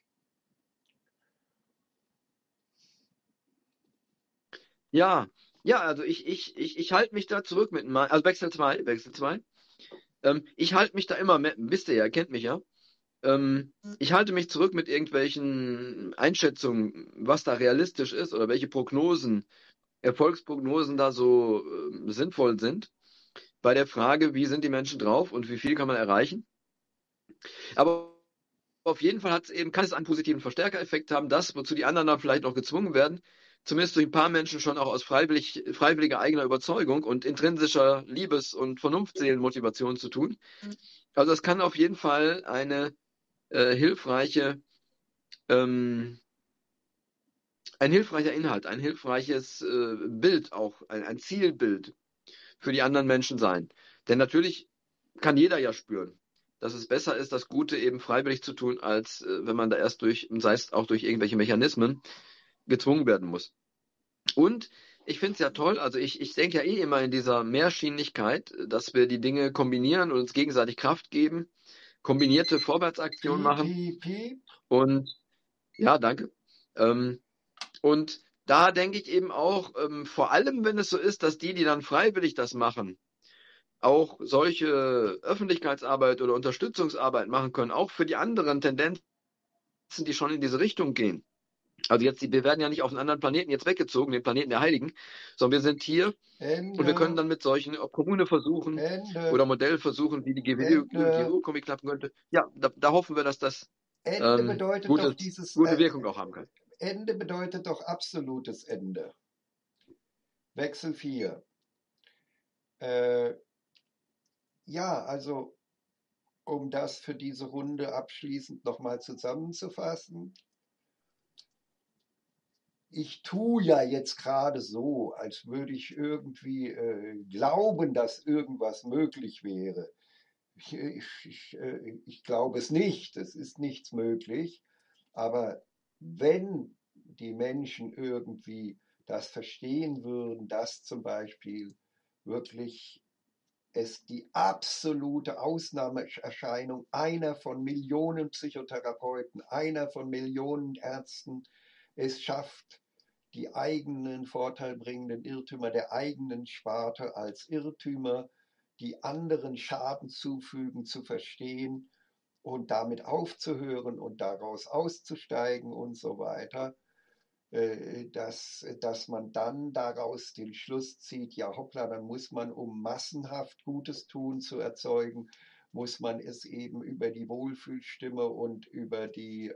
Ja, ja, also ich halte mich da zurück also Wechsel 2. Ich halte mich da immer, wisst ihr ja, kennt mich ja. Ich halte mich zurück mit irgendwelchen Einschätzungen, was da realistisch ist oder welche Prognosen, Erfolgsprognosen da so sinnvoll sind, bei der Frage, wie sind die Menschen drauf und wie viel kann man erreichen. Aber auf jeden Fall kann es einen positiven Verstärkereffekt haben, das, wozu die anderen dann vielleicht noch gezwungen werden, zumindest durch ein paar Menschen schon auch aus freiwilliger eigener Überzeugung und intrinsischer Liebes- und Vernunftseelenmotivation zu tun. Also es kann auf jeden Fall eine hilfreiche ähm, ein hilfreicher Inhalt, ein hilfreiches Bild auch, ein Zielbild für die anderen Menschen sein. Denn natürlich kann jeder ja spüren, dass es besser ist, das Gute eben freiwillig zu tun, als wenn man da erst und sei es auch durch irgendwelche Mechanismen, gezwungen werden muss. Und ich finde es ja toll, also ich denke ja eh immer in dieser Mehrschienigkeit, dass wir die Dinge kombinieren und uns gegenseitig Kraft geben, kombinierte Vorwärtsaktionen Piep, machen piep, piep. und ja, danke. Ähm, Und da denke ich eben auch, vor allem wenn es so ist, dass die dann freiwillig das machen, auch solche Öffentlichkeitsarbeit oder Unterstützungsarbeit machen können, auch für die anderen Tendenzen, die schon in diese Richtung gehen. Also wir werden ja nicht auf einen anderen Planeten jetzt weggezogen, den Planeten der Heiligen, sondern wir sind hier und wir können Ende, dann mit solchen Kommune-Versuchen Ende, oder Modellversuchen, wie die Ende. GWO-Kombi klappen könnte, ja, da hoffen wir, dass das Ende bedeutet doch gute Wirkung auch haben kann. Ende bedeutet doch absolutes Ende. Wechsel 4. Äh, ja, also um das für diese Runde abschließend nochmal zusammenzufassen. Ich tue ja jetzt gerade so, als würde ich irgendwie glauben, dass irgendwas möglich wäre. Ich glaube es nicht, es ist nichts möglich. Aber wenn die Menschen irgendwie das verstehen würden, dass zum Beispiel wirklich es die absolute Ausnahmeerscheinung einer von Millionen Psychotherapeuten, einer von Millionen Ärzten es schafft, die eigenen vorteilbringenden Irrtümer der eigenen Sparte als Irrtümer, die anderen Schaden zufügen, zu verstehen und damit aufzuhören und daraus auszusteigen und so weiter, dass man dann daraus den Schluss zieht, ja hoppla, dann muss man, um massenhaft Gutes tun zu erzeugen, muss man es eben über die Wohlfühlstimme und über die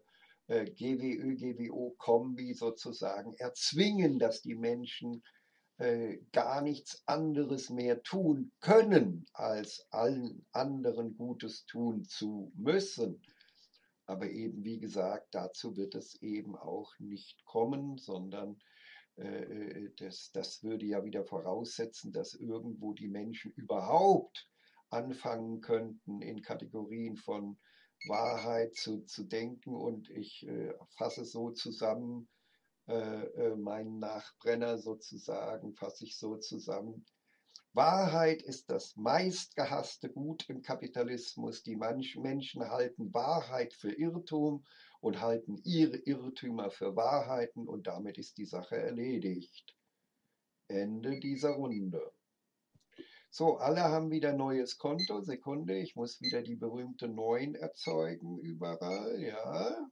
GWO-Kombi sozusagen erzwingen, dass die Menschen gar nichts anderes mehr tun können, als allen anderen Gutes tun zu müssen. Aber eben, wie gesagt, dazu wird es eben auch nicht kommen, sondern das würde ja wieder voraussetzen, dass irgendwo die Menschen überhaupt anfangen könnten, in Kategorien von Wahrheit zu denken. Und ich fasse so zusammen, meinen Nachbrenner sozusagen, fasse ich so zusammen. Wahrheit ist das meistgehasste Gut im Kapitalismus. Die Menschen halten Wahrheit für Irrtum und halten ihre Irrtümer für Wahrheiten und damit ist die Sache erledigt. Ende dieser Runde. So, alle haben wieder neues Konto. Sekunde, ich muss wieder die berühmte 9 erzeugen überall. Ja,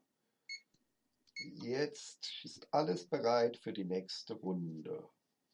jetzt ist alles bereit für die nächste Runde.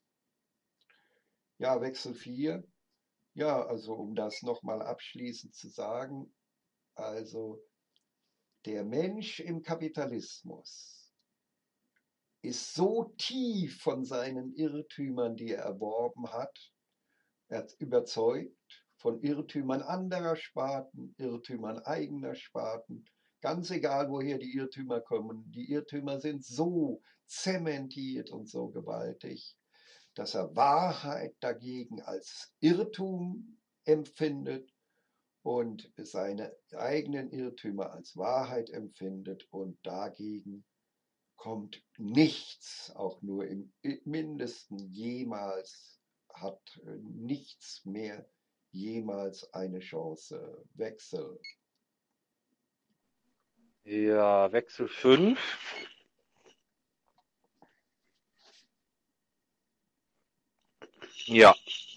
Ja, Wechsel 4. Ja, also um das nochmal abschließend zu sagen, also der Mensch im Kapitalismus ist so tief von seinen Irrtümern, die er erworben hat, überzeugt, von Irrtümern anderer Sparten, Irrtümern eigener Sparten, ganz egal, woher die Irrtümer kommen. Die Irrtümer sind so zementiert und so gewaltig, dass er Wahrheit dagegen als Irrtum empfindet und seine eigenen Irrtümer als Wahrheit empfindet und dagegen kommt nichts, auch nur im Mindesten jemals, hat nichts mehr jemals eine Chance. Wechsel. Ja, Wechsel 5. Ja,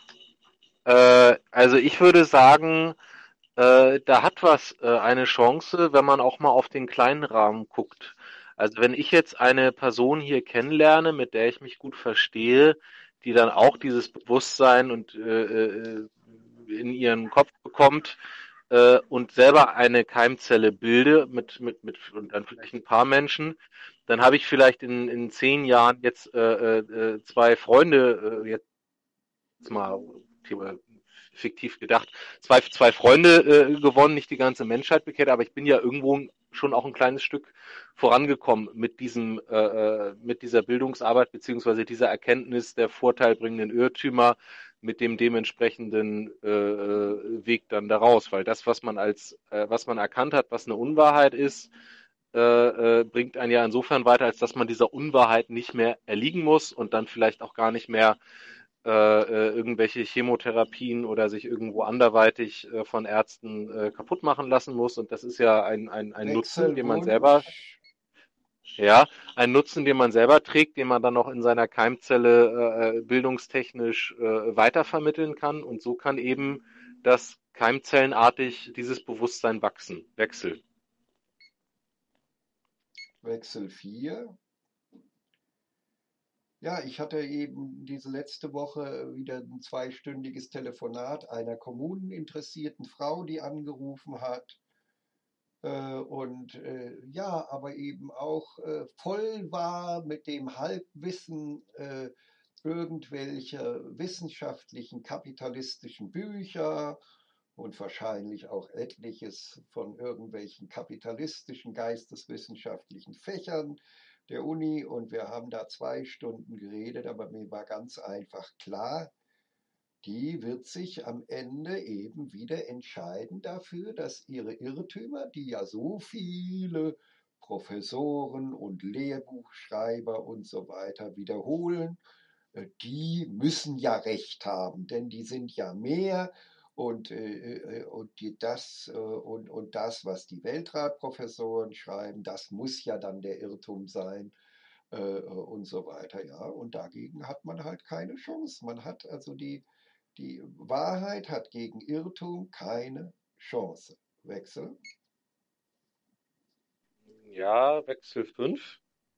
also ich würde sagen, da hat was eine Chance, wenn man auch mal auf den kleinen Rahmen guckt. Also wenn ich jetzt eine Person hier kennenlerne, mit der ich mich gut verstehe, die dann auch dieses Bewusstsein und in ihren Kopf bekommt und selber eine Keimzelle bilde mit und dann vielleicht ein paar Menschen, dann habe ich vielleicht in 10 Jahren jetzt zwei Freunde, jetzt mal fiktiv gedacht, zwei Freunde gewonnen, nicht die ganze Menschheit bekehrt, aber ich bin ja irgendwo schon auch ein kleines Stück vorangekommen mit dieser Bildungsarbeit beziehungsweise dieser Erkenntnis der vorteilbringenden Irrtümer mit dem dementsprechenden Weg dann daraus, weil das, was man erkannt hat, was eine Unwahrheit ist, bringt einen ja insofern weiter, als dass man dieser Unwahrheit nicht mehr erliegen muss und dann vielleicht auch gar nicht mehr irgendwelche Chemotherapien oder sich irgendwo anderweitig von Ärzten kaputt machen lassen muss. Und das ist ja ein Nutzen, den man selber, Wechselwunsch. ja, ein Nutzen, den man selber trägt, den man dann noch in seiner Keimzelle bildungstechnisch weitervermitteln kann. Und so kann eben das keimzellenartig dieses Bewusstsein wachsen. Wechsel. Wechsel 4. Ja, ich hatte eben diese letzte Woche wieder ein zweistündiges Telefonat einer kommuneninteressierten Frau, die angerufen hat. Und ja, aber eben auch voll war mit dem Halbwissen irgendwelcher wissenschaftlichen, kapitalistischen Bücher und wahrscheinlich auch etliches von irgendwelchen kapitalistischen, geisteswissenschaftlichen Fächern der Uni. Und wir haben da 2 Stunden geredet, aber mir war ganz einfach klar, die wird sich am Ende eben wieder entscheiden dafür, dass ihre Irrtümer, die ja so viele Professoren und Lehrbuchschreiber und so weiter wiederholen, die müssen ja recht haben, denn die sind ja mehr und das, was die Weltratprofessoren schreiben, das muss ja dann der Irrtum sein und so weiter. Ja, und dagegen hat man halt keine Chance. Man hat also die Wahrheit hat gegen Irrtum keine Chance. Wechsel. Ja, Wechsel 5.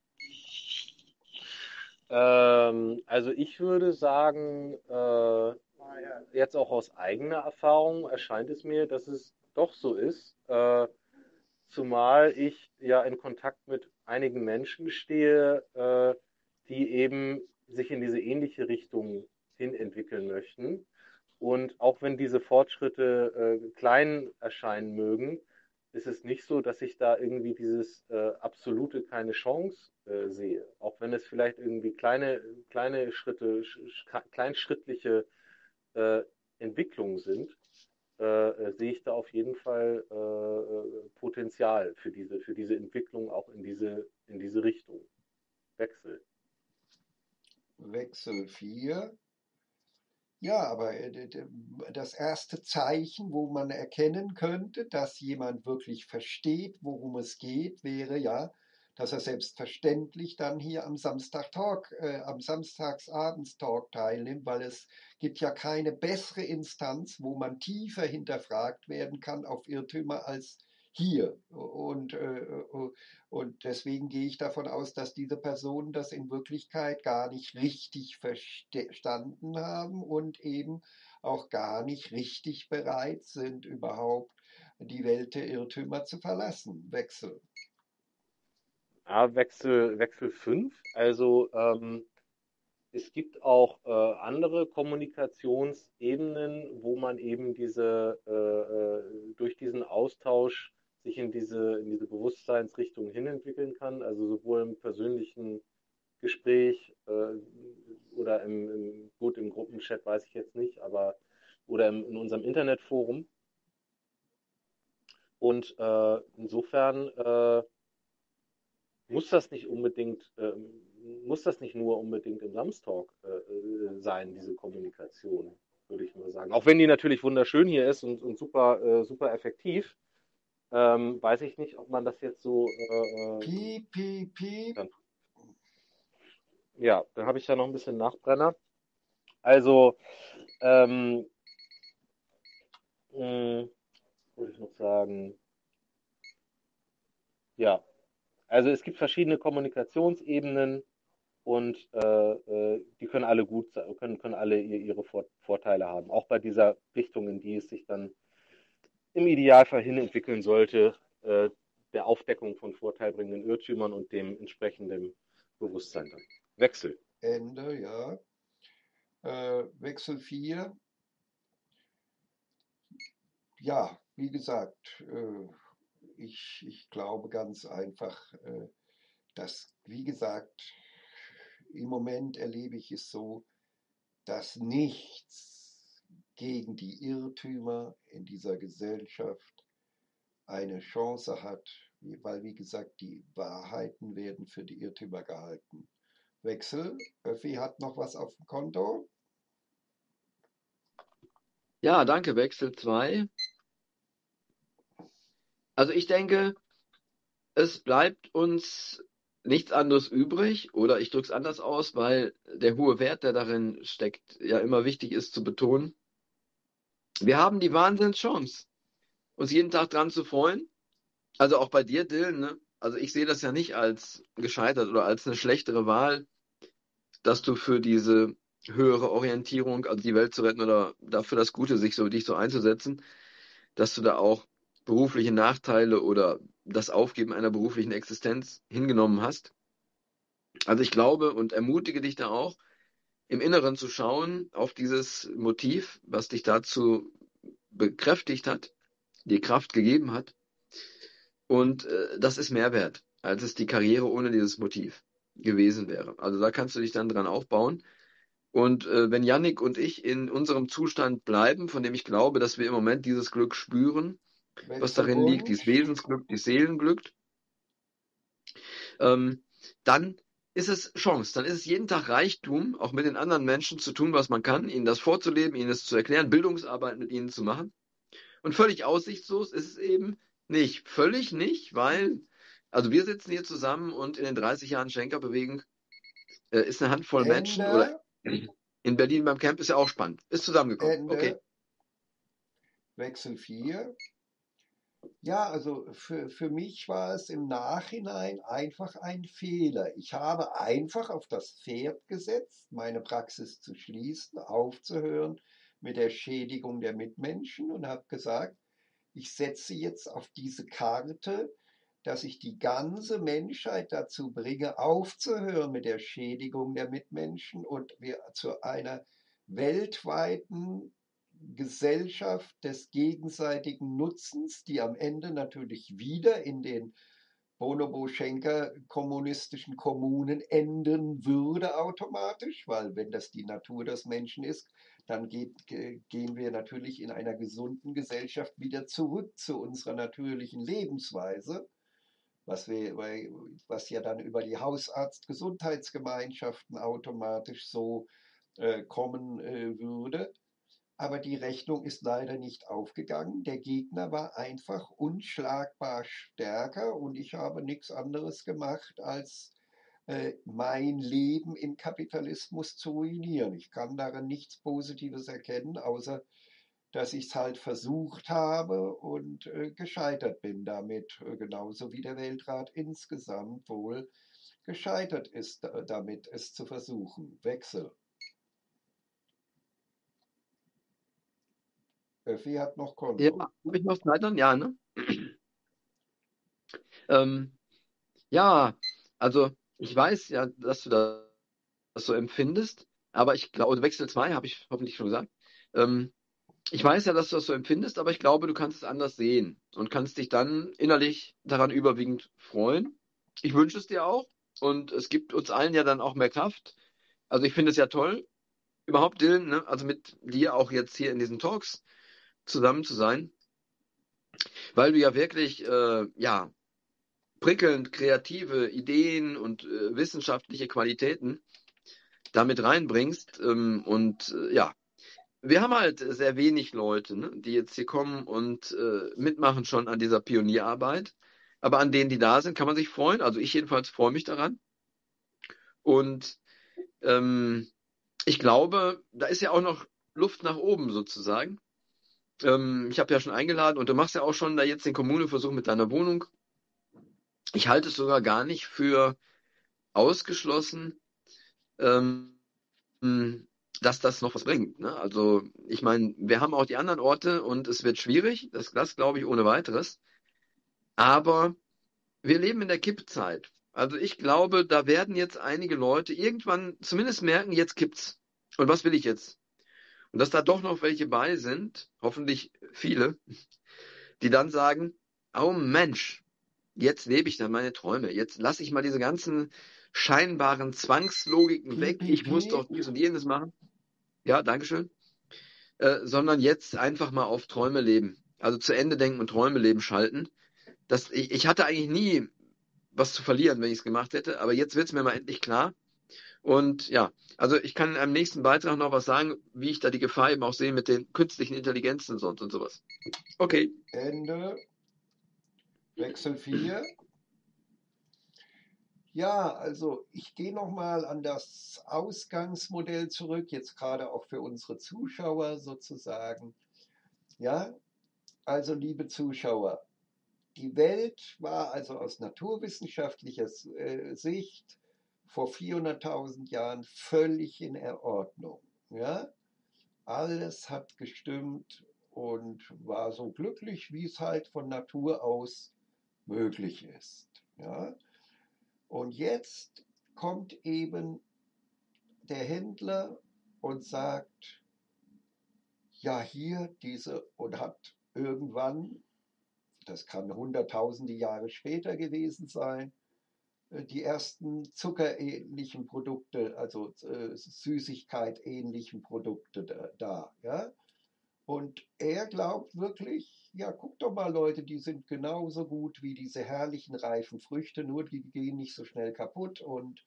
Also ich würde sagen, jetzt auch aus eigener Erfahrung erscheint es mir, dass es doch so ist, zumal ich ja in Kontakt mit einigen Menschen stehe, die eben sich in diese ähnliche Richtung hin entwickeln möchten. Und auch wenn diese Fortschritte klein erscheinen mögen, ist es nicht so, dass ich da irgendwie dieses absolute keine Chance sehe. Auch wenn es vielleicht irgendwie kleine Schritte, kleinschrittliche äh, Entwicklungen sind, sehe ich da auf jeden Fall Potenzial für diese Entwicklung auch in diese Richtung. Wechsel. Wechsel 4. Ja, aber das erste Zeichen, wo man erkennen könnte, dass jemand wirklich versteht, worum es geht, wäre ja, dass er selbstverständlich dann hier am am Samstagsabends-Talk teilnimmt, weil es gibt ja keine bessere Instanz, wo man tiefer hinterfragt werden kann auf Irrtümer als hier. Und deswegen gehe ich davon aus, dass diese Personen das in Wirklichkeit gar nicht richtig verstanden haben und eben auch gar nicht richtig bereit sind, überhaupt die Welt der Irrtümer zu verlassen. Wechsel. Ja, Wechsel 5. Also es gibt auch andere Kommunikationsebenen, wo man eben durch diesen Austausch sich in diese Bewusstseinsrichtung hinentwickeln kann. Also sowohl im persönlichen Gespräch oder gut, im Gruppenchat weiß ich jetzt nicht, aber oder in unserem Internetforum. Und insofern muss das nicht unbedingt, muss das nicht nur unbedingt im Samstalk sein, diese Kommunikation, würde ich mal sagen. Auch wenn die natürlich wunderschön hier ist und super, super effektiv, weiß ich nicht, ob man das jetzt so Piep, piep, piep. dann, ja, dann habe ich ja noch ein bisschen Nachbrenner. Also, ähm, würde ich noch sagen, ja, also es gibt verschiedene Kommunikationsebenen und die können alle gut sein, können alle ihre Vorteile haben. Auch bei dieser Richtung, in die es sich dann im Idealfall hin entwickeln sollte, der Aufdeckung von vorteilbringenden Irrtümern und dem entsprechenden Bewusstsein dann. Wechsel. Ende, ja. Wechsel 4. Ja, wie gesagt, ich glaube ganz einfach, dass, wie gesagt, im Moment erlebe ich es so, dass nichts gegen die Irrtümer in dieser Gesellschaft eine Chance hat, weil, wie gesagt, die Wahrheiten werden für die Irrtümer gehalten. Wechsel. Öffi hat noch was auf dem Konto. Ja, danke, Wechsel 2. Also ich denke, es bleibt uns nichts anderes übrig, oder ich drücke es anders aus, weil der hohe Wert, der darin steckt, ja immer wichtig ist zu betonen. Wir haben die Wahnsinnschance, uns jeden Tag dran zu freuen. Also auch bei dir, Dylan, ne? Also ich sehe das ja nicht als gescheitert oder als eine schlechtere Wahl, dass du für diese höhere Orientierung, also die Welt zu retten oder dafür das Gute, dich so einzusetzen, dass du da auch berufliche Nachteile oder das Aufgeben einer beruflichen Existenz hingenommen hast. Also ich glaube und ermutige dich da auch, im Inneren zu schauen auf dieses Motiv, was dich dazu bekräftigt hat, dir Kraft gegeben hat. Und das ist mehr wert, als es die Karriere ohne dieses Motiv gewesen wäre. Also da kannst du dich dann dran aufbauen. Und wenn Yannick und ich in unserem Zustand bleiben, von dem ich glaube, dass wir im Moment dieses Glück spüren, was darin liegt, dieses Wechselwunsch. Wesensglück, dieses Seelenglück, ähm, dann ist es Chance. Dann ist es jeden Tag Reichtum, auch mit den anderen Menschen zu tun, was man kann, ihnen das vorzuleben, ihnen es zu erklären, Bildungsarbeit mit ihnen zu machen. Und völlig aussichtslos ist es eben nicht. Völlig nicht, weil, also wir sitzen hier zusammen und in den 30 Jahren Schenkerbewegung ist eine Handvoll Menschen oder Ende. in Berlin beim Camp ist ja auch spannend. Ist zusammengekommen. Okay. Ende. Wechsel 4. Ja, also für mich war es im Nachhinein einfach ein Fehler. Ich habe einfach auf das Pferd gesetzt, meine Praxis zu schließen, aufzuhören mit der Schädigung der Mitmenschen und habe gesagt, ich setze jetzt auf diese Karte, dass ich die ganze Menschheit dazu bringe, aufzuhören mit der Schädigung der Mitmenschen und wir zu einer weltweiten Gesellschaft des gegenseitigen Nutzens, die am Ende natürlich wieder in den Bonobo-Schenker kommunistischen Kommunen enden würde automatisch, weil wenn das die Natur des Menschen ist, dann gehen wir natürlich in einer gesunden Gesellschaft wieder zurück zu unserer natürlichen Lebensweise, was ja dann über die Hausarzt-Gesundheitsgemeinschaften automatisch so kommen würde. Aber die Rechnung ist leider nicht aufgegangen. Der Gegner war einfach unschlagbar stärker und ich habe nichts anderes gemacht, als mein Leben im Kapitalismus zu ruinieren. Ich kann darin nichts Positives erkennen, außer dass ich es halt versucht habe und gescheitert bin damit, genauso wie der Weltrat insgesamt wohl gescheitert ist, damit es zu versuchen. Wechsel. Öffi hat noch Ja, Konto. habe ich noch Zeit dann? Ja, ne? Ähm, ja, also ich weiß ja, dass du das so empfindest, aber ich glaube, Wechsel 2 habe ich hoffentlich schon gesagt. Ähm, Ich weiß ja, dass du das so empfindest, aber ich glaube, du kannst es anders sehen und kannst dich dann innerlich daran überwiegend freuen. Ich wünsche es dir auch und es gibt uns allen ja dann auch mehr Kraft. Also ich finde es ja toll, überhaupt Dylan, ne? Also mit dir auch jetzt hier in diesen Talks zusammen zu sein, weil du ja wirklich, ja, prickelnd kreative Ideen und wissenschaftliche Qualitäten damit reinbringst. Ja, wir haben halt sehr wenig Leute, ne, die jetzt hier kommen und mitmachen schon an dieser Pionierarbeit. Aber an denen, die da sind, kann man sich freuen. Also ich jedenfalls freue mich daran. Und ähm, ich glaube, da ist ja auch noch Luft nach oben sozusagen. Ich habe ja schon eingeladen und du machst ja auch schon da jetzt den Kommuneversuch mit deiner Wohnung. Ich halte es sogar gar nicht für ausgeschlossen, ähm, dass das noch was bringt. Ne? Also ich meine, wir haben auch die anderen Orte und es wird schwierig, das glaube ich ohne weiteres. Aber wir leben in der Kippzeit. Also ich glaube, da werden jetzt einige Leute irgendwann zumindest merken, jetzt kippt's. Und was will ich jetzt? Und dass da doch noch welche bei sind, hoffentlich viele, die dann sagen, oh Mensch, jetzt lebe ich dann meine Träume. Jetzt lasse ich mal diese ganzen scheinbaren Zwangslogiken weg. Ich muss doch PPP. dies und jenes machen. Ja, Dankeschön. Sondern jetzt einfach mal auf Träume leben. Also zu Ende denken und Träume leben schalten. Ich hatte eigentlich nie was zu verlieren, wenn ich es gemacht hätte, aber jetzt wird es mir mal endlich klar. Und ja, also ich kann in einem nächsten Beitrag noch was sagen, wie ich da die Gefahr eben auch sehe mit den künstlichen Intelligenzen und sowas. Okay. Ende. Wechsel 4. Ja, also ich gehe nochmal an das Ausgangsmodell zurück, jetzt gerade auch für unsere Zuschauer sozusagen. Ja, also liebe Zuschauer, die Welt war also aus naturwissenschaftlicher Sicht vor 400.000 Jahren völlig in Ordnung. Ja, alles hat gestimmt und war so glücklich, wie es halt von Natur aus möglich ist. Ja, und jetzt kommt eben der Händler und sagt, ja, hier diese, und hat irgendwann, das kann hunderttausende Jahre später gewesen sein, die ersten zuckerähnlichen Produkte, also Süßigkeit-ähnlichen Produkte da. Ja? Und er glaubt wirklich, ja, guck doch mal, Leute, die sind genauso gut wie diese herrlichen reifen Früchte, nur die gehen nicht so schnell kaputt und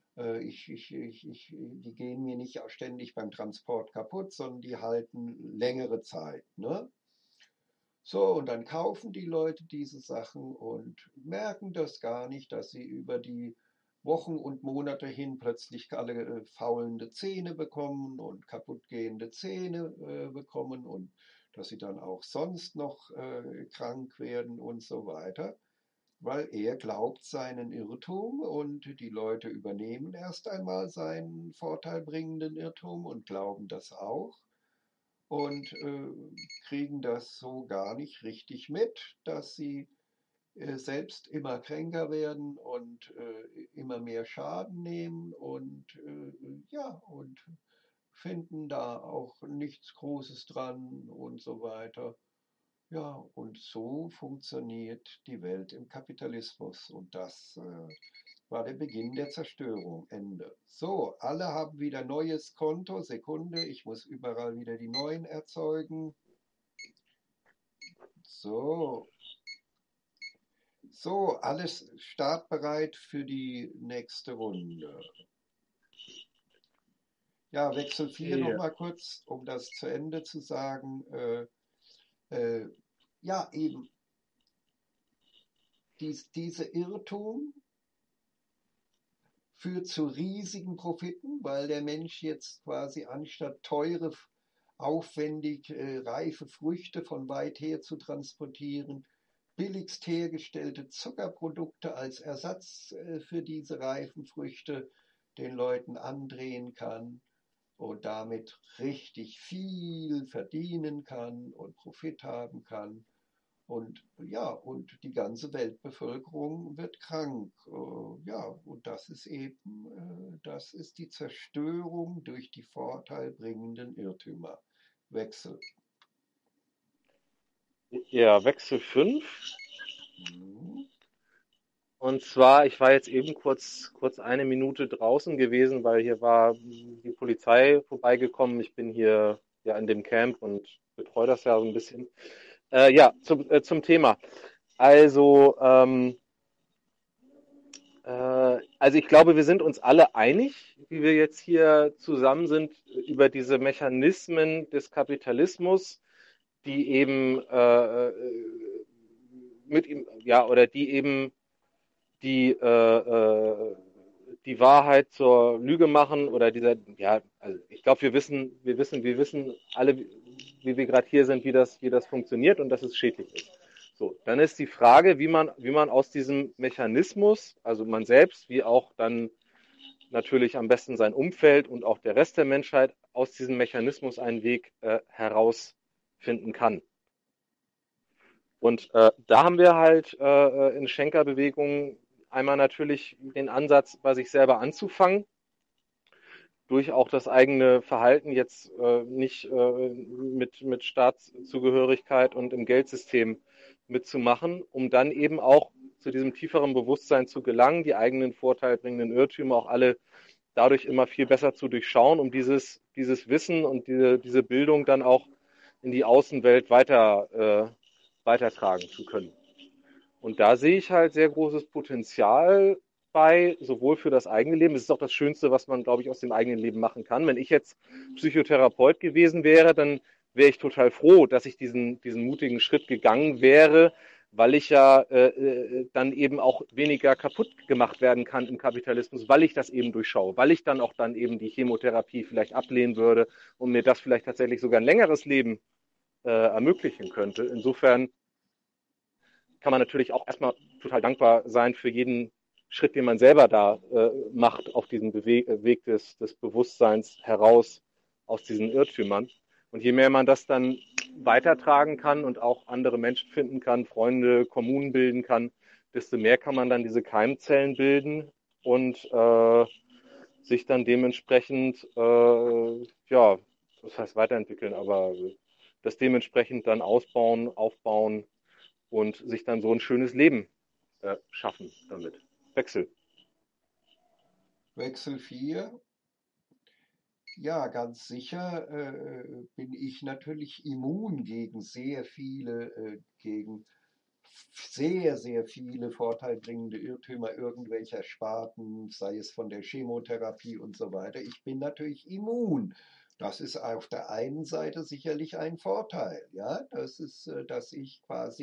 die gehen mir nicht auch ständig beim Transport kaputt, sondern die halten längere Zeit. Ne? So, und dann kaufen die Leute diese Sachen und merken das gar nicht, dass sie über die Wochen und Monate hin plötzlich alle faulende Zähne bekommen und kaputtgehende Zähne bekommen und dass sie dann auch sonst noch krank werden und so weiter, weil er glaubt seinen Irrtum und die Leute übernehmen erst einmal seinen vorteilbringenden Irrtum und glauben das auch und kriegen das so gar nicht richtig mit, dass sie selbst immer kränker werden und immer mehr Schaden nehmen und ja, und finden da auch nichts Großes dran und so weiter. Ja, und so funktioniert die Welt im Kapitalismus und das war der Beginn der Zerstörung. Ende. So, alle haben wieder neues Konto. Sekunde, ich muss überall wieder die neuen erzeugen. So, so, alles startbereit für die nächste Runde. Ja, Wechsel 4 noch Ja. mal kurz, um das zu Ende zu sagen. Äh, ja, eben diese Irrtum führt zu riesigen Profiten, weil der Mensch jetzt quasi anstatt teure, aufwendig reife Früchte von weit her zu transportieren, billigst hergestellte Zuckerprodukte als Ersatz für diese reifen Früchte den Leuten andrehen kann und damit richtig viel verdienen kann und Profit haben kann. Und ja, und die ganze Weltbevölkerung wird krank. Ja, und das ist eben, das ist die Zerstörung durch die vorteilbringenden Irrtümer. Wechsel. Ja, Wechsel 5. Mhm. Und zwar, ich war jetzt eben kurz eine Minute draußen gewesen, weil hier war die Polizei vorbeigekommen. Ich bin hier ja in dem Camp und betreue das ja so ein bisschen. Zum Thema. Also, also ich glaube, wir sind uns alle einig, wie wir jetzt hier zusammen sind, über diese Mechanismen des Kapitalismus, die eben mit ihm, ja, oder die eben die die Wahrheit zur Lüge machen oder dieser, ja, also ich glaube, wir wissen alle, wie wir gerade hier sind, wie das funktioniert und dass es schädlich ist. So, dann ist die Frage, wie man aus diesem Mechanismus, also man selbst, wie auch dann natürlich am besten sein Umfeld und auch der Rest der Menschheit aus diesem Mechanismus einen Weg herausfinden kann. Und da haben wir halt in Schenker-Bewegungen einmal natürlich den Ansatz, bei sich selber anzufangen, durch auch das eigene Verhalten jetzt nicht mit Staatszugehörigkeit und im Geldsystem mitzumachen, um dann eben auch zu diesem tieferen Bewusstsein zu gelangen, die eigenen vorteilbringenden Irrtümer auch alle dadurch immer viel besser zu durchschauen, um dieses Wissen und diese Bildung dann auch in die Außenwelt weitertragen zu können. Und da sehe ich halt sehr großes Potenzial bei, sowohl für das eigene Leben. Es ist auch das Schönste, was man, glaube ich, aus dem eigenen Leben machen kann. Wenn ich jetzt Psychotherapeut gewesen wäre, dann wäre ich total froh, dass ich diesen mutigen Schritt gegangen wäre, weil ich ja dann eben auch weniger kaputt gemacht werden kann im Kapitalismus, weil ich das eben durchschaue, weil ich dann auch dann eben die Chemotherapie vielleicht ablehnen würde und mir das vielleicht tatsächlich sogar ein längeres Leben ermöglichen könnte. Insofern kann man natürlich auch erstmal total dankbar sein für jeden Schritt, den man selber da macht auf diesem Weg des Bewusstseins heraus aus diesen Irrtümern. Und je mehr man das dann weitertragen kann und auch andere Menschen finden kann, Freunde, Kommunen bilden kann, desto mehr kann man dann diese Keimzellen bilden und sich dann dementsprechend, ja, das heißt weiterentwickeln, aber das dementsprechend dann ausbauen, aufbauen und sich dann so ein schönes Leben schaffen damit. Wechsel. Wechsel 4. Ja, ganz sicher bin ich natürlich immun gegen gegen sehr, sehr viele vorteilbringende Irrtümer irgendwelcher Sparten, sei es von der Chemotherapie und so weiter. Ich bin natürlich immun. Das ist auf der einen Seite sicherlich ein Vorteil, ja, dass ich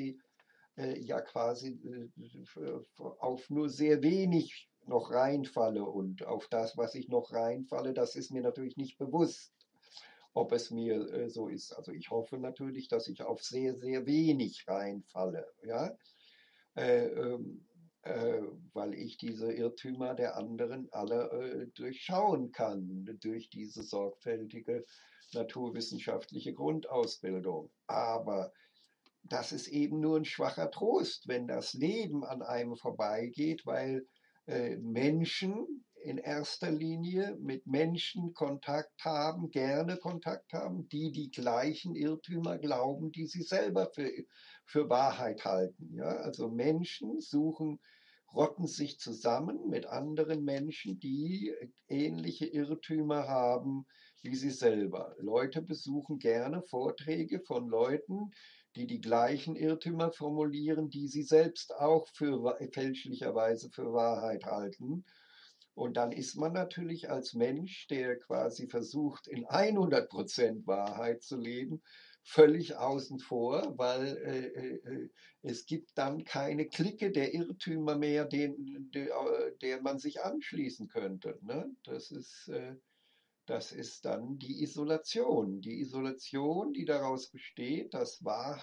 quasi auf nur sehr wenig noch reinfalle und auf das, was ich noch reinfalle, das ist mir natürlich nicht bewusst, ob es mir so ist. Also ich hoffe natürlich, dass ich auf sehr, sehr wenig reinfalle, ja, äh, ähm, weil ich diese Irrtümer der anderen alle durchschauen kann durch diese sorgfältige naturwissenschaftliche Grundausbildung. Aber das ist eben nur ein schwacher Trost, wenn das Leben an einem vorbeigeht, weil Menschen in erster Linie mit Menschen Kontakt haben, gerne Kontakt haben, die die gleichen Irrtümer glauben, die sie selber für Wahrheit halten. Ja? Also Menschen rotten sich zusammen mit anderen Menschen, die ähnliche Irrtümer haben wie sie selber. Leute besuchen gerne Vorträge von Leuten, die die gleichen Irrtümer formulieren, die sie selbst auch fälschlicherweise für Wahrheit halten. Und dann ist man natürlich als Mensch, der quasi versucht, in 100% Wahrheit zu leben, völlig außen vor, weil es gibt dann keine Clique der Irrtümer mehr, der man sich anschließen könnte. Ne? Das ist dann die Isolation. Die Isolation, die daraus besteht, dass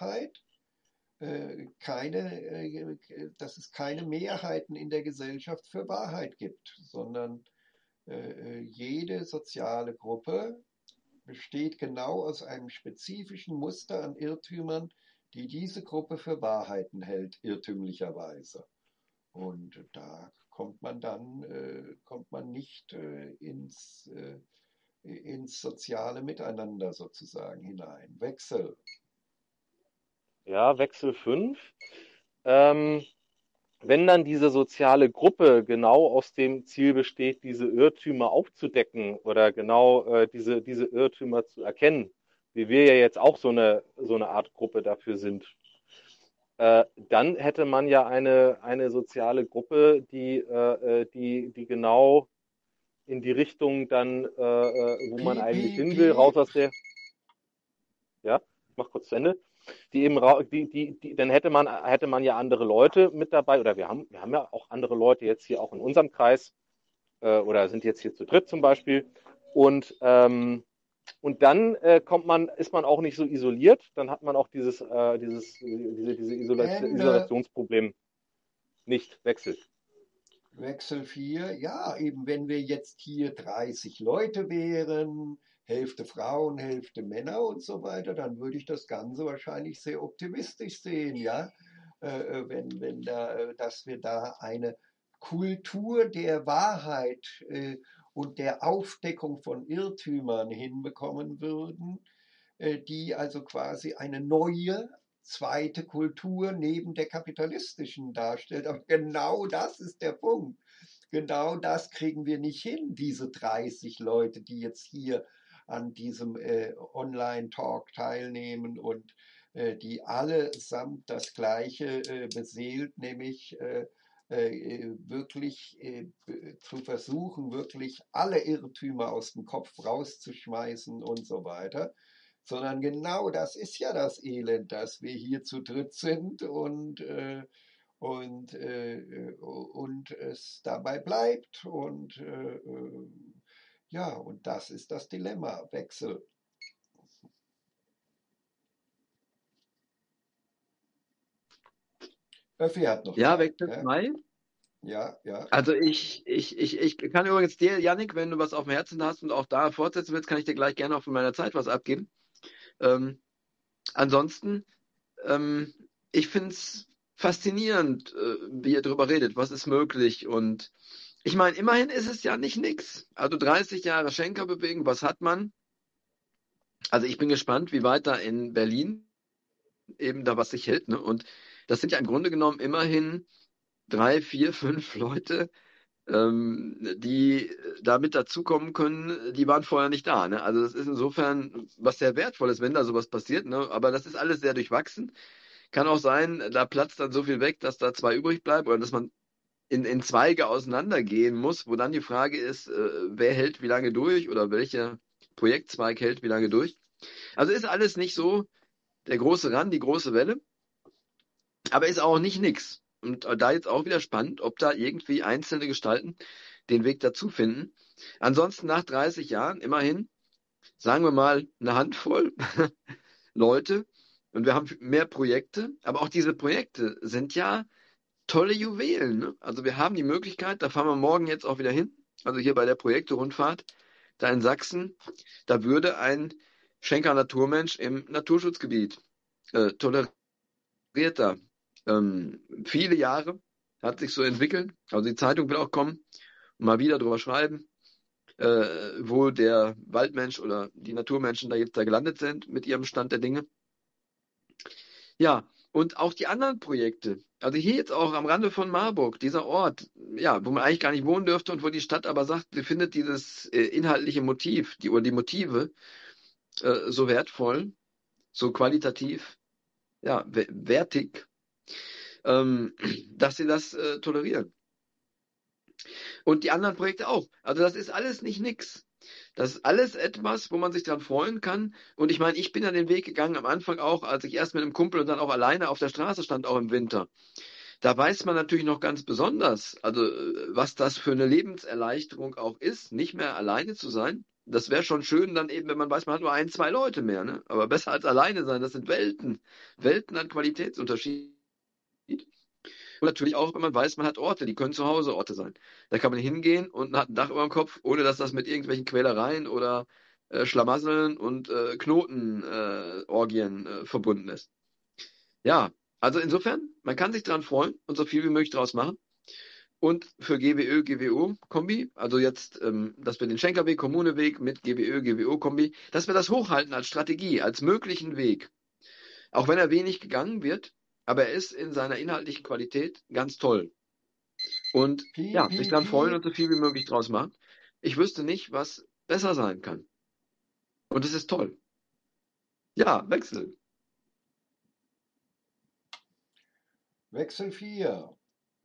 dass es keine Mehrheiten in der Gesellschaft für Wahrheit gibt, sondern jede soziale Gruppe besteht genau aus einem spezifischen Muster an Irrtümern, die diese Gruppe für Wahrheiten hält, irrtümlicherweise. Und da kommt man nicht ins soziale Miteinander sozusagen hinein. Wechsel. Ja, Wechsel 5. Ähm, Wenn dann diese soziale Gruppe genau aus dem Ziel besteht, diese Irrtümer aufzudecken oder genau diese Irrtümer zu erkennen, wie wir ja jetzt auch so eine Art Gruppe dafür sind, dann hätte man ja eine soziale Gruppe, die genau in die Richtung dann, wo man Piep, eigentlich piep, hin will, raus piep. aus der, ja, ich mach kurz zu Ende, die eben, dann hätte man ja andere Leute mit dabei, oder wir haben ja auch andere Leute jetzt hier auch in unserem Kreis, oder sind jetzt hier zu dritt zum Beispiel, und, und dann ist man auch nicht so isoliert, dann hat man auch diese Ende. Isolationsproblem nicht. Wechselt. Wechsel 4, ja, eben wenn wir jetzt hier 30 Leute wären, Hälfte Frauen, Hälfte Männer und so weiter, dann würde ich das Ganze wahrscheinlich sehr optimistisch sehen, ja, dass wir da eine Kultur der Wahrheit und der Aufdeckung von Irrtümern hinbekommen würden, die also quasi eine neue zweite Kultur neben der kapitalistischen darstellt. Aber genau das ist der Punkt. Genau das kriegen wir nicht hin, diese 30 Leute, die jetzt hier an diesem Online-Talk teilnehmen und die allesamt das Gleiche beseelt, nämlich wirklich zu versuchen, wirklich alle Irrtümer aus dem Kopf rauszuschmeißen und so weiter, sondern genau das ist ja das Elend, dass wir hier zu dritt sind und es dabei bleibt. Ja, und das ist das Dilemma, Wechsel. Öffi hat noch Ja, Zeit. Wechsel Ja, 2. ja, ja. Also ich kann übrigens dir, Yannick, wenn du was auf dem Herzen hast und auch da fortsetzen willst, kann ich dir gleich gerne auch von meiner Zeit was abgeben. Ähm, ansonsten, ähm, ich finde es faszinierend, wie ihr darüber redet, was ist möglich. Und ich meine, immerhin ist es ja nicht nix. Also 30 Jahre Schenkerbewegung, was hat man? Also ich bin gespannt, wie weit da in Berlin eben da was sich hält. Ne? Und das sind ja im Grunde genommen immerhin 3, 4, 5 Leute, die da mit dazukommen können, die waren vorher nicht da. Ne? Also das ist insofern was sehr Wertvolles, wenn da sowas passiert. Ne? Aber das ist alles sehr durchwachsen. Kann auch sein, da platzt dann so viel weg, dass da zwei übrig bleiben oder dass man in Zweige auseinandergehen muss, wo dann die Frage ist, wer hält wie lange durch oder welcher Projektzweig hält wie lange durch. Also ist alles nicht so der große Rand, die große Welle, aber ist auch nicht nix. Und da jetzt auch wieder spannend, ob da irgendwie einzelne Gestalten den Weg dazu finden. Ansonsten nach 30 Jahren immerhin, sagen wir mal, eine Handvoll Leute und wir haben mehr Projekte, aber auch diese Projekte sind ja tolle Juwelen. Ne? Also wir haben die Möglichkeit, da fahren wir morgen jetzt auch wieder hin, also hier bei der Projekte-Rundfahrt, da in Sachsen, da würde ein Schenker Naturmensch im Naturschutzgebiet toleriert da. Viele Jahre hat sich so entwickelt. Also die Zeitung will auch kommen und mal wieder drüber schreiben, wo der Waldmensch oder die Naturmenschen da jetzt da gelandet sind mit ihrem Stand der Dinge. Ja, und auch die anderen Projekte. Also hier jetzt auch am Rande von Marburg, dieser Ort, ja, wo man eigentlich gar nicht wohnen dürfte und wo die Stadt aber sagt, sie findet dieses inhaltliche Motiv, oder die Motive so wertvoll, so qualitativ, ja, wertig, ähm, dass sie das tolerieren. Und die anderen Projekte auch. Also das ist alles nicht nix. Das ist alles etwas, wo man sich dran freuen kann. Und ich meine, ich bin ja den Weg gegangen am Anfang auch, als ich erst mit einem Kumpel und dann auch alleine auf der Straße stand, auch im Winter. Da weiß man natürlich noch ganz besonders, also was das für eine Lebenserleichterung auch ist, nicht mehr alleine zu sein. Das wäre schon schön dann eben, wenn man weiß, man hat nur ein, zwei Leute mehr, ne? Aber besser als alleine sein, das sind Welten. Welten an Qualitätsunterschied. Und natürlich auch, wenn man weiß, man hat Orte, die können zu Hause Orte sein. Da kann man hingehen und hat ein Dach über dem Kopf, ohne dass das mit irgendwelchen Quälereien oder Schlamasseln und Orgien verbunden ist. Ja, also insofern, man kann sich dran freuen und so viel wie möglich draus machen. Und für GWÖ, GWO-Kombi, also jetzt, dass wir den Schenkerweg, Kommuneweg mit GWÖ, GWO-Kombi, dass wir das hochhalten als Strategie, als möglichen Weg. Auch wenn er wenig gegangen wird, aber er ist in seiner inhaltlichen Qualität ganz toll. Und Piep, ja, sich piep, dran freuen piep. und so viel wie möglich draus machen. Ich wüsste nicht, was besser sein kann. Und es ist toll. Ja, Wechsel. Wechsel 4.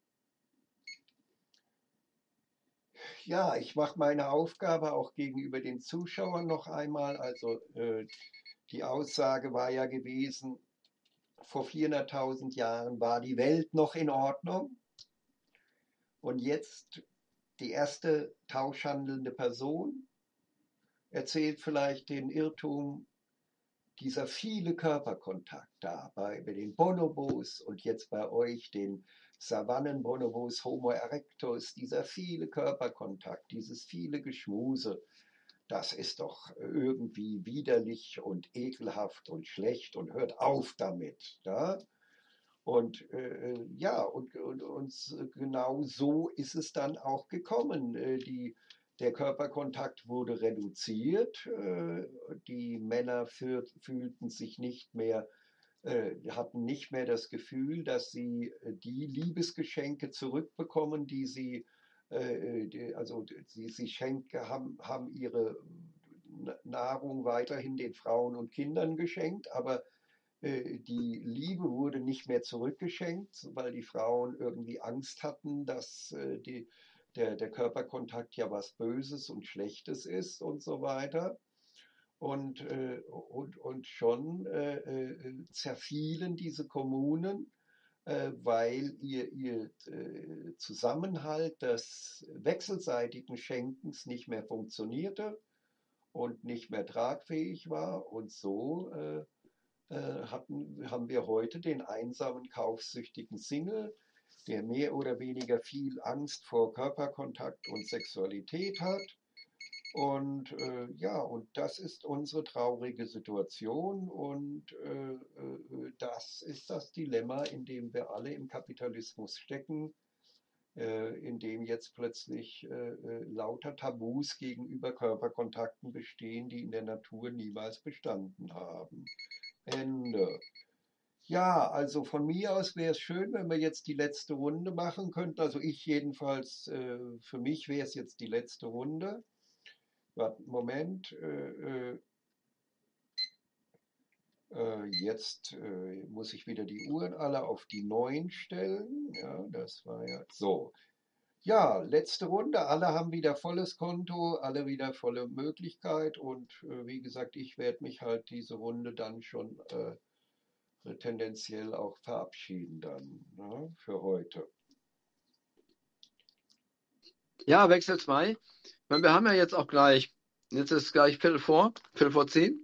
Ja, ich mache meine Aufgabe auch gegenüber den Zuschauern noch einmal. Also die Aussage war ja gewesen, vor 400.000 Jahren war die Welt noch in Ordnung. Und jetzt die erste tauschhandelnde Person erzählt vielleicht den Irrtum, dieser viele Körperkontakt da bei den Bonobos und jetzt bei euch den Savannenbonobos Homo erectus, dieser viele Körperkontakt, dieses viele Geschmuse, das ist doch irgendwie widerlich und ekelhaft und schlecht und hört auf damit. Ja? Und ja, und genau so ist es dann auch gekommen. Der Körperkontakt wurde reduziert. Die Männer fühlten sich nicht mehr, hatten nicht mehr das Gefühl, dass sie die Liebesgeschenke zurückbekommen, die sie, also sie haben ihre Nahrung weiterhin den Frauen und Kindern geschenkt, aber die Liebe wurde nicht mehr zurückgeschenkt, weil die Frauen irgendwie Angst hatten, dass der Körperkontakt ja was Böses und Schlechtes ist und so weiter. Und schon zerfielen diese Kommunen, weil ihr Zusammenhalt des wechselseitigen Schenkens nicht mehr funktionierte und nicht mehr tragfähig war. Und so haben wir heute den einsamen, kaufsüchtigen Single, der mehr oder weniger viel Angst vor Körperkontakt und Sexualität hat. Und ja, und das ist unsere traurige Situation und das ist das Dilemma, in dem wir alle im Kapitalismus stecken, in dem jetzt plötzlich lauter Tabus gegenüber Körperkontakten bestehen, die in der Natur niemals bestanden haben. Ende. Ja, also von mir aus wäre es schön, wenn wir jetzt die letzte Runde machen könnten. Also ich jedenfalls, für mich wäre es jetzt die letzte Runde. Warte, Moment. Jetzt muss ich wieder die Uhren alle auf die 9 stellen. Ja, das war ja so. Ja, letzte Runde. Alle haben wieder volles Konto, alle wieder volle Möglichkeit. Und wie gesagt, ich werde mich halt diese Runde dann schon tendenziell auch verabschieden dann, ne, für heute. Ja, Wechsel 2. Wir haben ja jetzt auch gleich, jetzt ist gleich Viertel vor 10.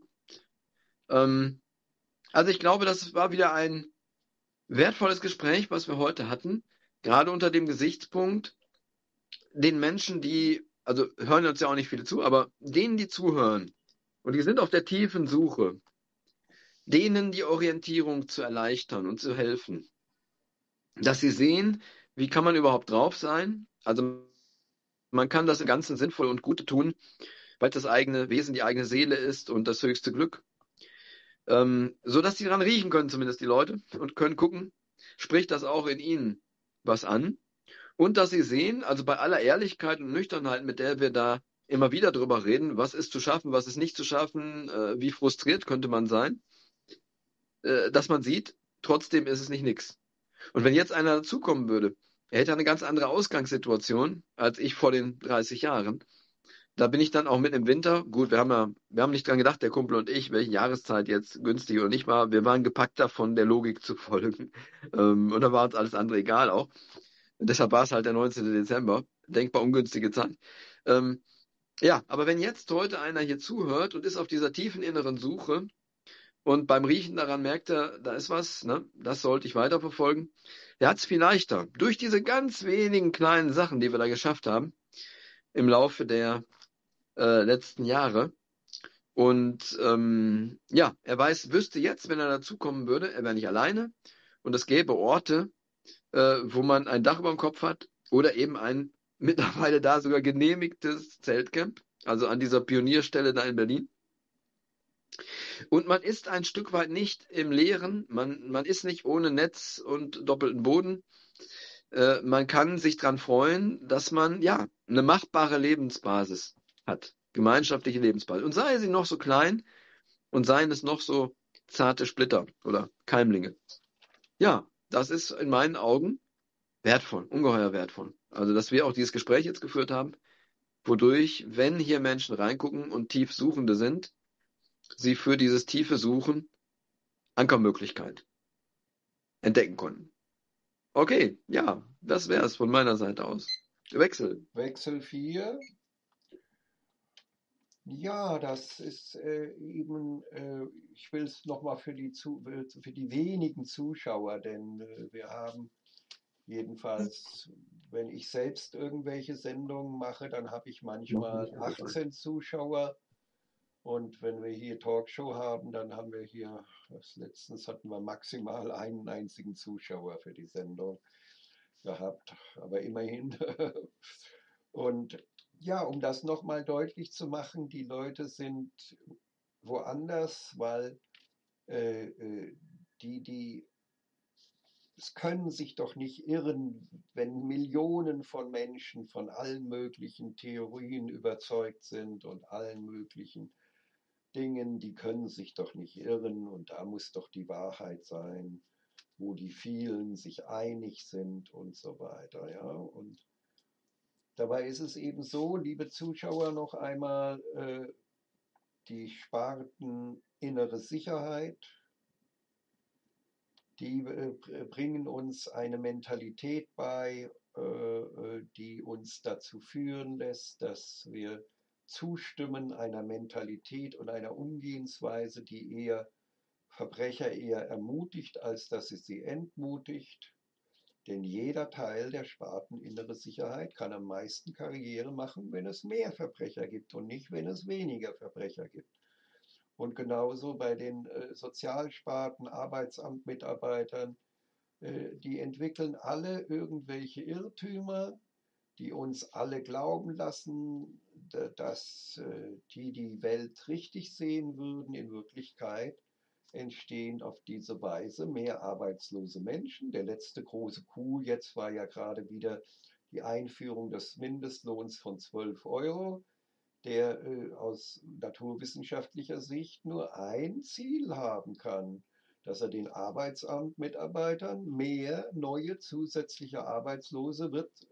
Also ich glaube, das war wieder ein wertvolles Gespräch, was wir heute hatten, gerade unter dem Gesichtspunkt, den Menschen, die, also hören uns ja auch nicht viele zu, aber denen, die zuhören und die sind auf der tiefen Suche, denen die Orientierung zu erleichtern und zu helfen, dass sie sehen, wie kann man überhaupt drauf sein? Also man kann das im Ganzen sinnvoll und Gute tun, weil das eigene Wesen, die eigene Seele ist und das höchste Glück. So dass sie dran riechen können, zumindest die Leute, und können gucken, spricht das auch in ihnen was an? Und dass sie sehen, also bei aller Ehrlichkeit und Nüchternheit, mit der wir da immer wieder drüber reden, was ist zu schaffen, was ist nicht zu schaffen, wie frustriert könnte man sein, dass man sieht, trotzdem ist es nicht nix. Und wenn jetzt einer dazukommen würde, Er hätte eine ganz andere Ausgangssituation als ich vor den 30 Jahren. Da bin ich dann auch mit im Winter. Gut, wir haben nicht dran gedacht, der Kumpel und ich, welche Jahreszeit jetzt günstig oder nicht war. Wir waren gepackt davon, der Logik zu folgen. Und da war uns alles andere egal auch. Und deshalb war es halt der 19. Dezember. Denkbar ungünstige Zeit. Ähm, ja, aber wenn jetzt heute einer hier zuhört und ist auf dieser tiefen inneren Suche und beim Riechen daran merkt er, da ist was, ne, das sollte ich weiterverfolgen. Der hat es viel leichter. Durch diese ganz wenigen kleinen Sachen, die wir da geschafft haben im Laufe der letzten Jahre. Und ja, wüsste jetzt, wenn er dazukommen würde, er wäre nicht alleine und es gäbe Orte, wo man ein Dach über dem Kopf hat oder eben ein mittlerweile da sogar genehmigtes Zeltcamp, also an dieser Pionierstelle da in Berlin. Und man ist ein Stück weit nicht im Leeren, man ist nicht ohne Netz und doppelten Boden. Man kann sich dran freuen, dass man ja eine machbare Lebensbasis hat, gemeinschaftliche Lebensbasis. Und sei sie noch so klein und seien es noch so zarte Splitter oder Keimlinge. Ja, das ist in meinen Augen wertvoll, ungeheuer wertvoll. Also, dass wir auch dieses Gespräch jetzt geführt haben, wodurch, wenn hier Menschen reingucken und tief Suchende sind, sie für dieses tiefe Suchen Ankermöglichkeit entdecken konnten. Okay, ja, das wäre es von meiner Seite aus. Wechsel. Wechsel 4. Ja, das ist eben, ich will es nochmal für für die wenigen Zuschauer, denn wir haben jedenfalls, wenn ich selbst irgendwelche Sendungen mache, dann habe ich manchmal 18 Zuschauer. Und wenn wir hier Talkshow haben, dann haben wir hier, letztens hatten wir maximal einen einzigen Zuschauer für die Sendung gehabt, aber immerhin. Und ja, um das nochmal deutlich zu machen, die Leute sind woanders, weil äh, äh, die es können sich doch nicht irren, wenn Millionen von Menschen von allen möglichen Theorien überzeugt sind und allen möglichen Dingen, die können sich doch nicht irren und da muss doch die Wahrheit sein, wo die vielen sich einig sind und so weiter. Ja? Und dabei ist es eben so, liebe Zuschauer, noch einmal, die Sparten innere Sicherheit, die bringen uns eine Mentalität bei, die uns dazu führen lässt, dass wir zustimmen einer Mentalität und einer Umgehensweise, die eher Verbrecher eher ermutigt, als dass sie entmutigt. Denn jeder Teil der Sparten innere Sicherheit kann am meisten Karriere machen, wenn es mehr Verbrecher gibt und nicht, wenn es weniger Verbrecher gibt. Und genauso bei den Sozialsparten, Arbeitsamtmitarbeitern, die entwickeln alle irgendwelche Irrtümer, die uns alle glauben lassen, dass die Welt richtig sehen würden. In Wirklichkeit entstehen auf diese Weise mehr arbeitslose Menschen. Der letzte große Coup jetzt war ja gerade wieder die Einführung des Mindestlohns von 12 Euro, der aus naturwissenschaftlicher Sicht nur ein Ziel haben kann, dass er den Arbeitsamtmitarbeitern mehr neue zusätzliche Arbeitslose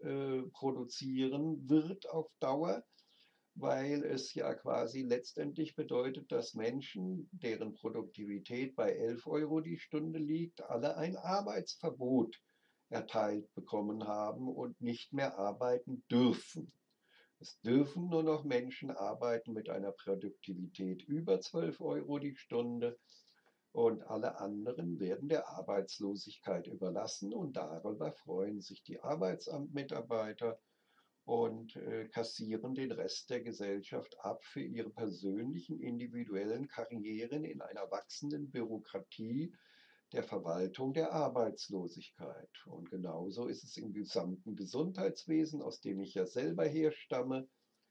produzieren wird auf Dauer, weil es ja quasi letztendlich bedeutet, dass Menschen, deren Produktivität bei 11 Euro die Stunde liegt, alle ein Arbeitsverbot erteilt bekommen haben und nicht mehr arbeiten dürfen. Es dürfen nur noch Menschen arbeiten mit einer Produktivität über 12 Euro die Stunde und alle anderen werden der Arbeitslosigkeit überlassen und darüber freuen sich die Arbeitsamtmitarbeiter und kassieren den Rest der Gesellschaft ab für ihre persönlichen individuellen Karrieren in einer wachsenden Bürokratie der Verwaltung der Arbeitslosigkeit. Und genauso ist es im gesamten Gesundheitswesen, aus dem ich ja selber herstamme.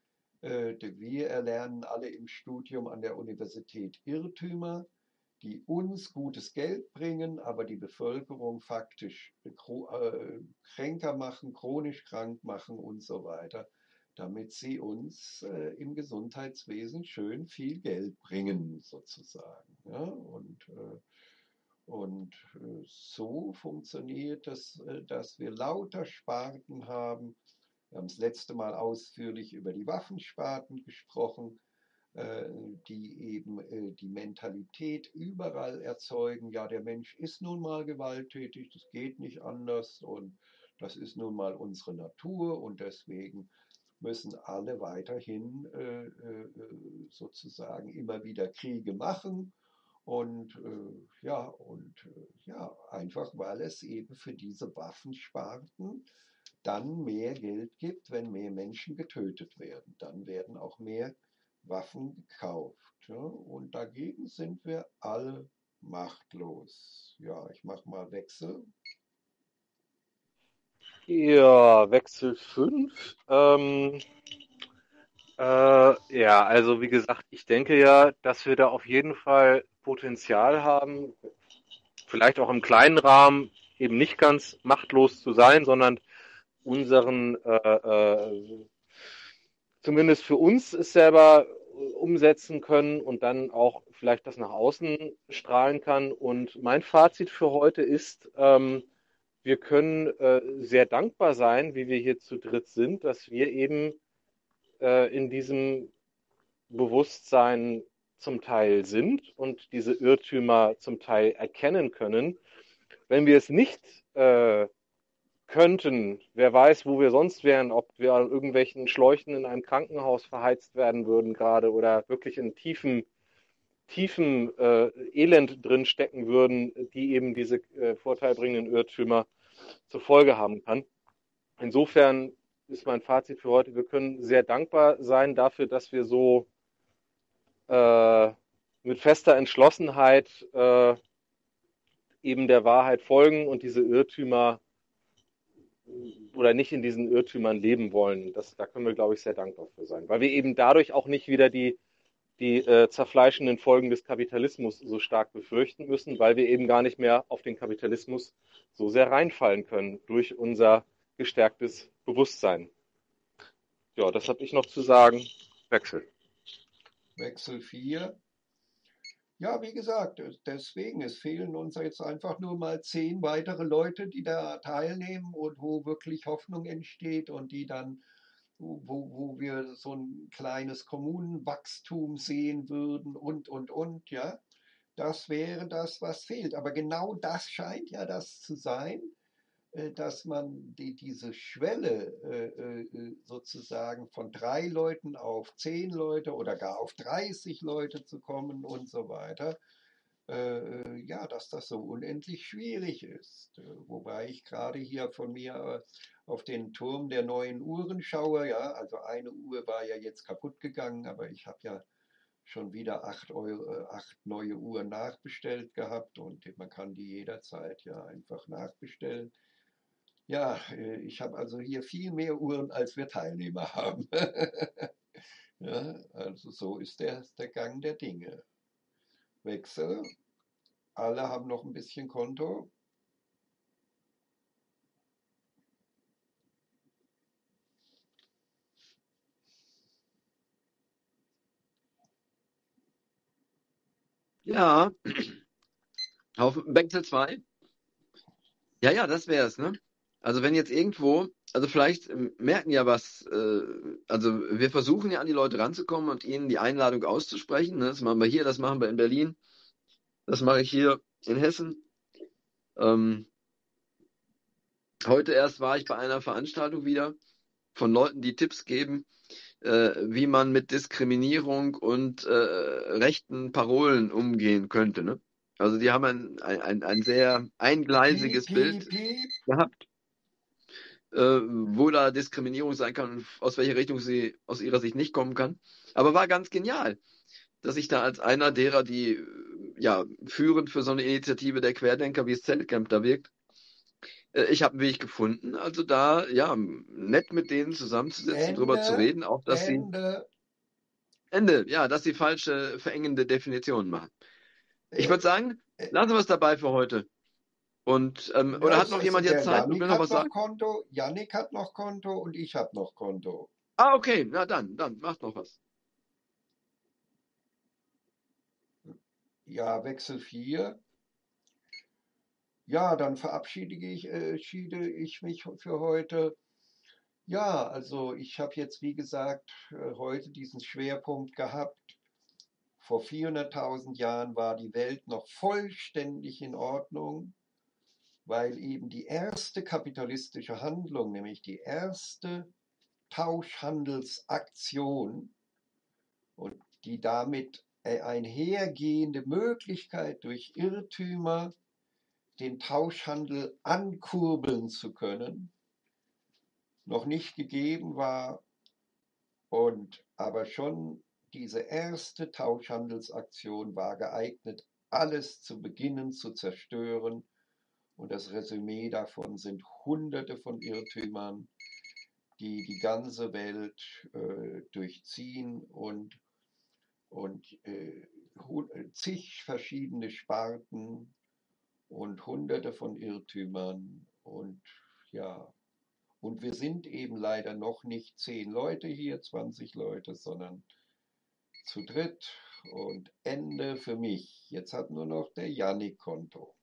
Wir erlernen alle im Studium an der Universität Irrtümer, die uns gutes Geld bringen, aber die Bevölkerung faktisch kränker machen, chronisch krank machen und so weiter, damit sie uns im Gesundheitswesen schön viel Geld bringen, sozusagen. Ja? Und so funktioniert es, dass wir lauter Sparten haben. Wir haben das letzte Mal ausführlich über die Waffensparten gesprochen, die eben die Mentalität überall erzeugen. Ja, der Mensch ist nun mal gewalttätig, das geht nicht anders und das ist nun mal unsere Natur und deswegen müssen alle weiterhin sozusagen immer wieder Kriege machen. Und ja, einfach weil es eben für diese Waffensparten dann mehr Geld gibt, wenn mehr Menschen getötet werden. Dann werden auch mehr Waffen gekauft. Ja? Und dagegen sind wir alle machtlos. Ja, ich mache mal Wechsel. Ja, Wechsel 5. Ja, also wie gesagt, ich denke ja, dass wir da auf jeden Fall Potenzial haben, vielleicht auch im kleinen Rahmen eben nicht ganz machtlos zu sein, sondern unseren, zumindest für uns es selber umsetzen können und dann auch vielleicht das nach außen strahlen kann. Und mein Fazit für heute ist, wir können sehr dankbar sein, wie wir hier zu dritt sind, dass wir eben in diesem Bewusstsein zum Teil sind und diese Irrtümer zum Teil erkennen können. Wenn wir es nicht könnten, wer weiß, wo wir sonst wären, ob wir an irgendwelchen Schläuchen in einem Krankenhaus verheizt werden würden gerade oder wirklich in tiefen Elend drin stecken würden, die eben diese vorteilbringenden Irrtümer zur Folge haben kann. Insofern ist mein Fazit für heute, wir können sehr dankbar sein dafür, dass wir so mit fester Entschlossenheit eben der Wahrheit folgen und diese Irrtümer oder nicht in diesen Irrtümern leben wollen. Da können wir, glaube ich, sehr dankbar für sein, weil wir eben dadurch auch nicht wieder die zerfleischenden Folgen des Kapitalismus so stark befürchten müssen, weil wir eben gar nicht mehr auf den Kapitalismus so sehr reinfallen können durch unser gestärktes Bewusstsein. Ja, das habe ich noch zu sagen. Wechsel. Wechsel 4. Ja, wie gesagt, deswegen, es fehlen uns jetzt einfach nur mal 10 weitere Leute, die da teilnehmen und wo wirklich Hoffnung entsteht und die dann, wo wir so ein kleines Kommunenwachstum sehen würden und, ja. Das wäre das, was fehlt. Aber genau das scheint ja das zu sein, dass man diese Schwelle sozusagen von 3 Leuten auf 10 Leute oder gar auf 30 Leute zu kommen und so weiter, ja, dass das so unendlich schwierig ist. Wobei ich gerade hier von mir auf den Turm der neuen Uhren schaue. Ja, also eine Uhr war ja jetzt kaputt gegangen, aber ich habe ja schon wieder 8 neue Uhren nachbestellt gehabt und man kann die jederzeit ja einfach nachbestellen. Ja, ich habe also hier viel mehr Uhren, als wir Teilnehmer haben. Ja, also so ist der Gang der Dinge. Wechsel. Alle haben noch ein bisschen Konto. Ja, auf Wechsel 2. Ja, das wär's, ne? Also wenn jetzt irgendwo, also vielleicht merken ja was, also wir versuchen ja an die Leute ranzukommen und ihnen die Einladung auszusprechen. Ne? Das machen wir hier, das machen wir in Berlin, das mache ich hier in Hessen. Heute erst war ich bei einer Veranstaltung wieder von Leuten, die Tipps geben, wie man mit Diskriminierung und rechten Parolen umgehen könnte. Ne? Also die haben ein sehr eingleisiges Piep, Bild piep, piep. gehabt, wo da Diskriminierung sein kann und aus welcher Richtung sie aus ihrer Sicht nicht kommen kann. Aber war ganz genial, dass ich da als einer derer, die ja führend für so eine Initiative der Querdenker wie das Zeltcamp da wirkt, ich habe einen Weg gefunden, also da ja nett mit denen zusammenzusitzen, drüber zu Ende, reden, auch dass sie Ende. dass sie falsche, verengende Definitionen machen. Ich Äh, würde sagen, äh, lassen wir es dabei für heute. Und oder hat noch jemand Der jetzt Zeit und will Yannick noch hat was noch sagen? Konto, Yannick hat noch Konto und ich habe noch Konto. Ah, okay, na dann macht noch was. Ja, Wechsel 4. Ja, dann schiede ich mich für heute. Ja, also ich habe jetzt, wie gesagt, heute diesen Schwerpunkt gehabt. Vor 400.000 Jahren war die Welt noch vollständig in Ordnung, weil eben die erste kapitalistische Handlung, nämlich die erste Tauschhandelsaktion und die damit einhergehende Möglichkeit durch Irrtümer den Tauschhandel ankurbeln zu können, noch nicht gegeben war und aber schon diese erste Tauschhandelsaktion war geeignet, alles zu beginnen zu zerstören. Und das Resümee davon sind Hunderte von Irrtümern, die die ganze Welt durchziehen und zig verschiedene Sparten und Hunderte von Irrtümern. Und ja, und wir sind eben leider noch nicht 10 Leute hier, 20 Leute, sondern zu dritt und Ende für mich. Jetzt hat nur noch der Jannik Konto.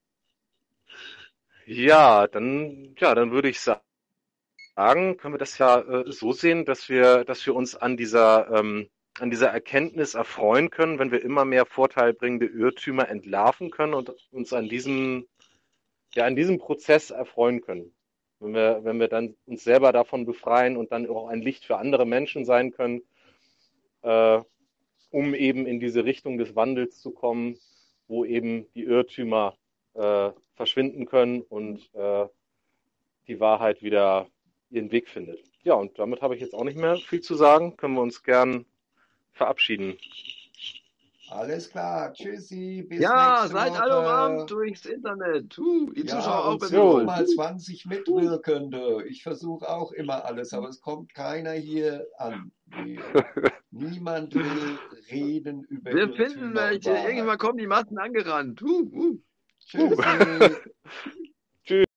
Ja, dann würde ich sagen, können wir das ja so sehen, dass wir uns an dieser Erkenntnis erfreuen können, wenn wir immer mehr vorteilbringende Irrtümer entlarven können und uns an diesem Prozess erfreuen können. Wenn wir dann uns selber davon befreien und dann auch ein Licht für andere Menschen sein können, äh, um eben in diese Richtung des Wandels zu kommen, wo eben die Irrtümer verschwinden können und die Wahrheit wieder ihren Weg findet. Ja, und damit habe ich jetzt auch nicht mehr viel zu sagen. Können wir uns gern verabschieden. Alles klar, tschüssi, bis Ja, nächste seid alle umarmt Woche. durchs Internet. Die Ja, Zuschauer auch, und wenn sie such wollen. mal 20 Mitwirkende. Ich versuche auch immer alles, aber es kommt keiner hier an. Niemand will reden über Wir finden Irrtümer und welche. Irgendwann Wahrheit. kommen die Massen angerannt. Tschüssi. Tschüss.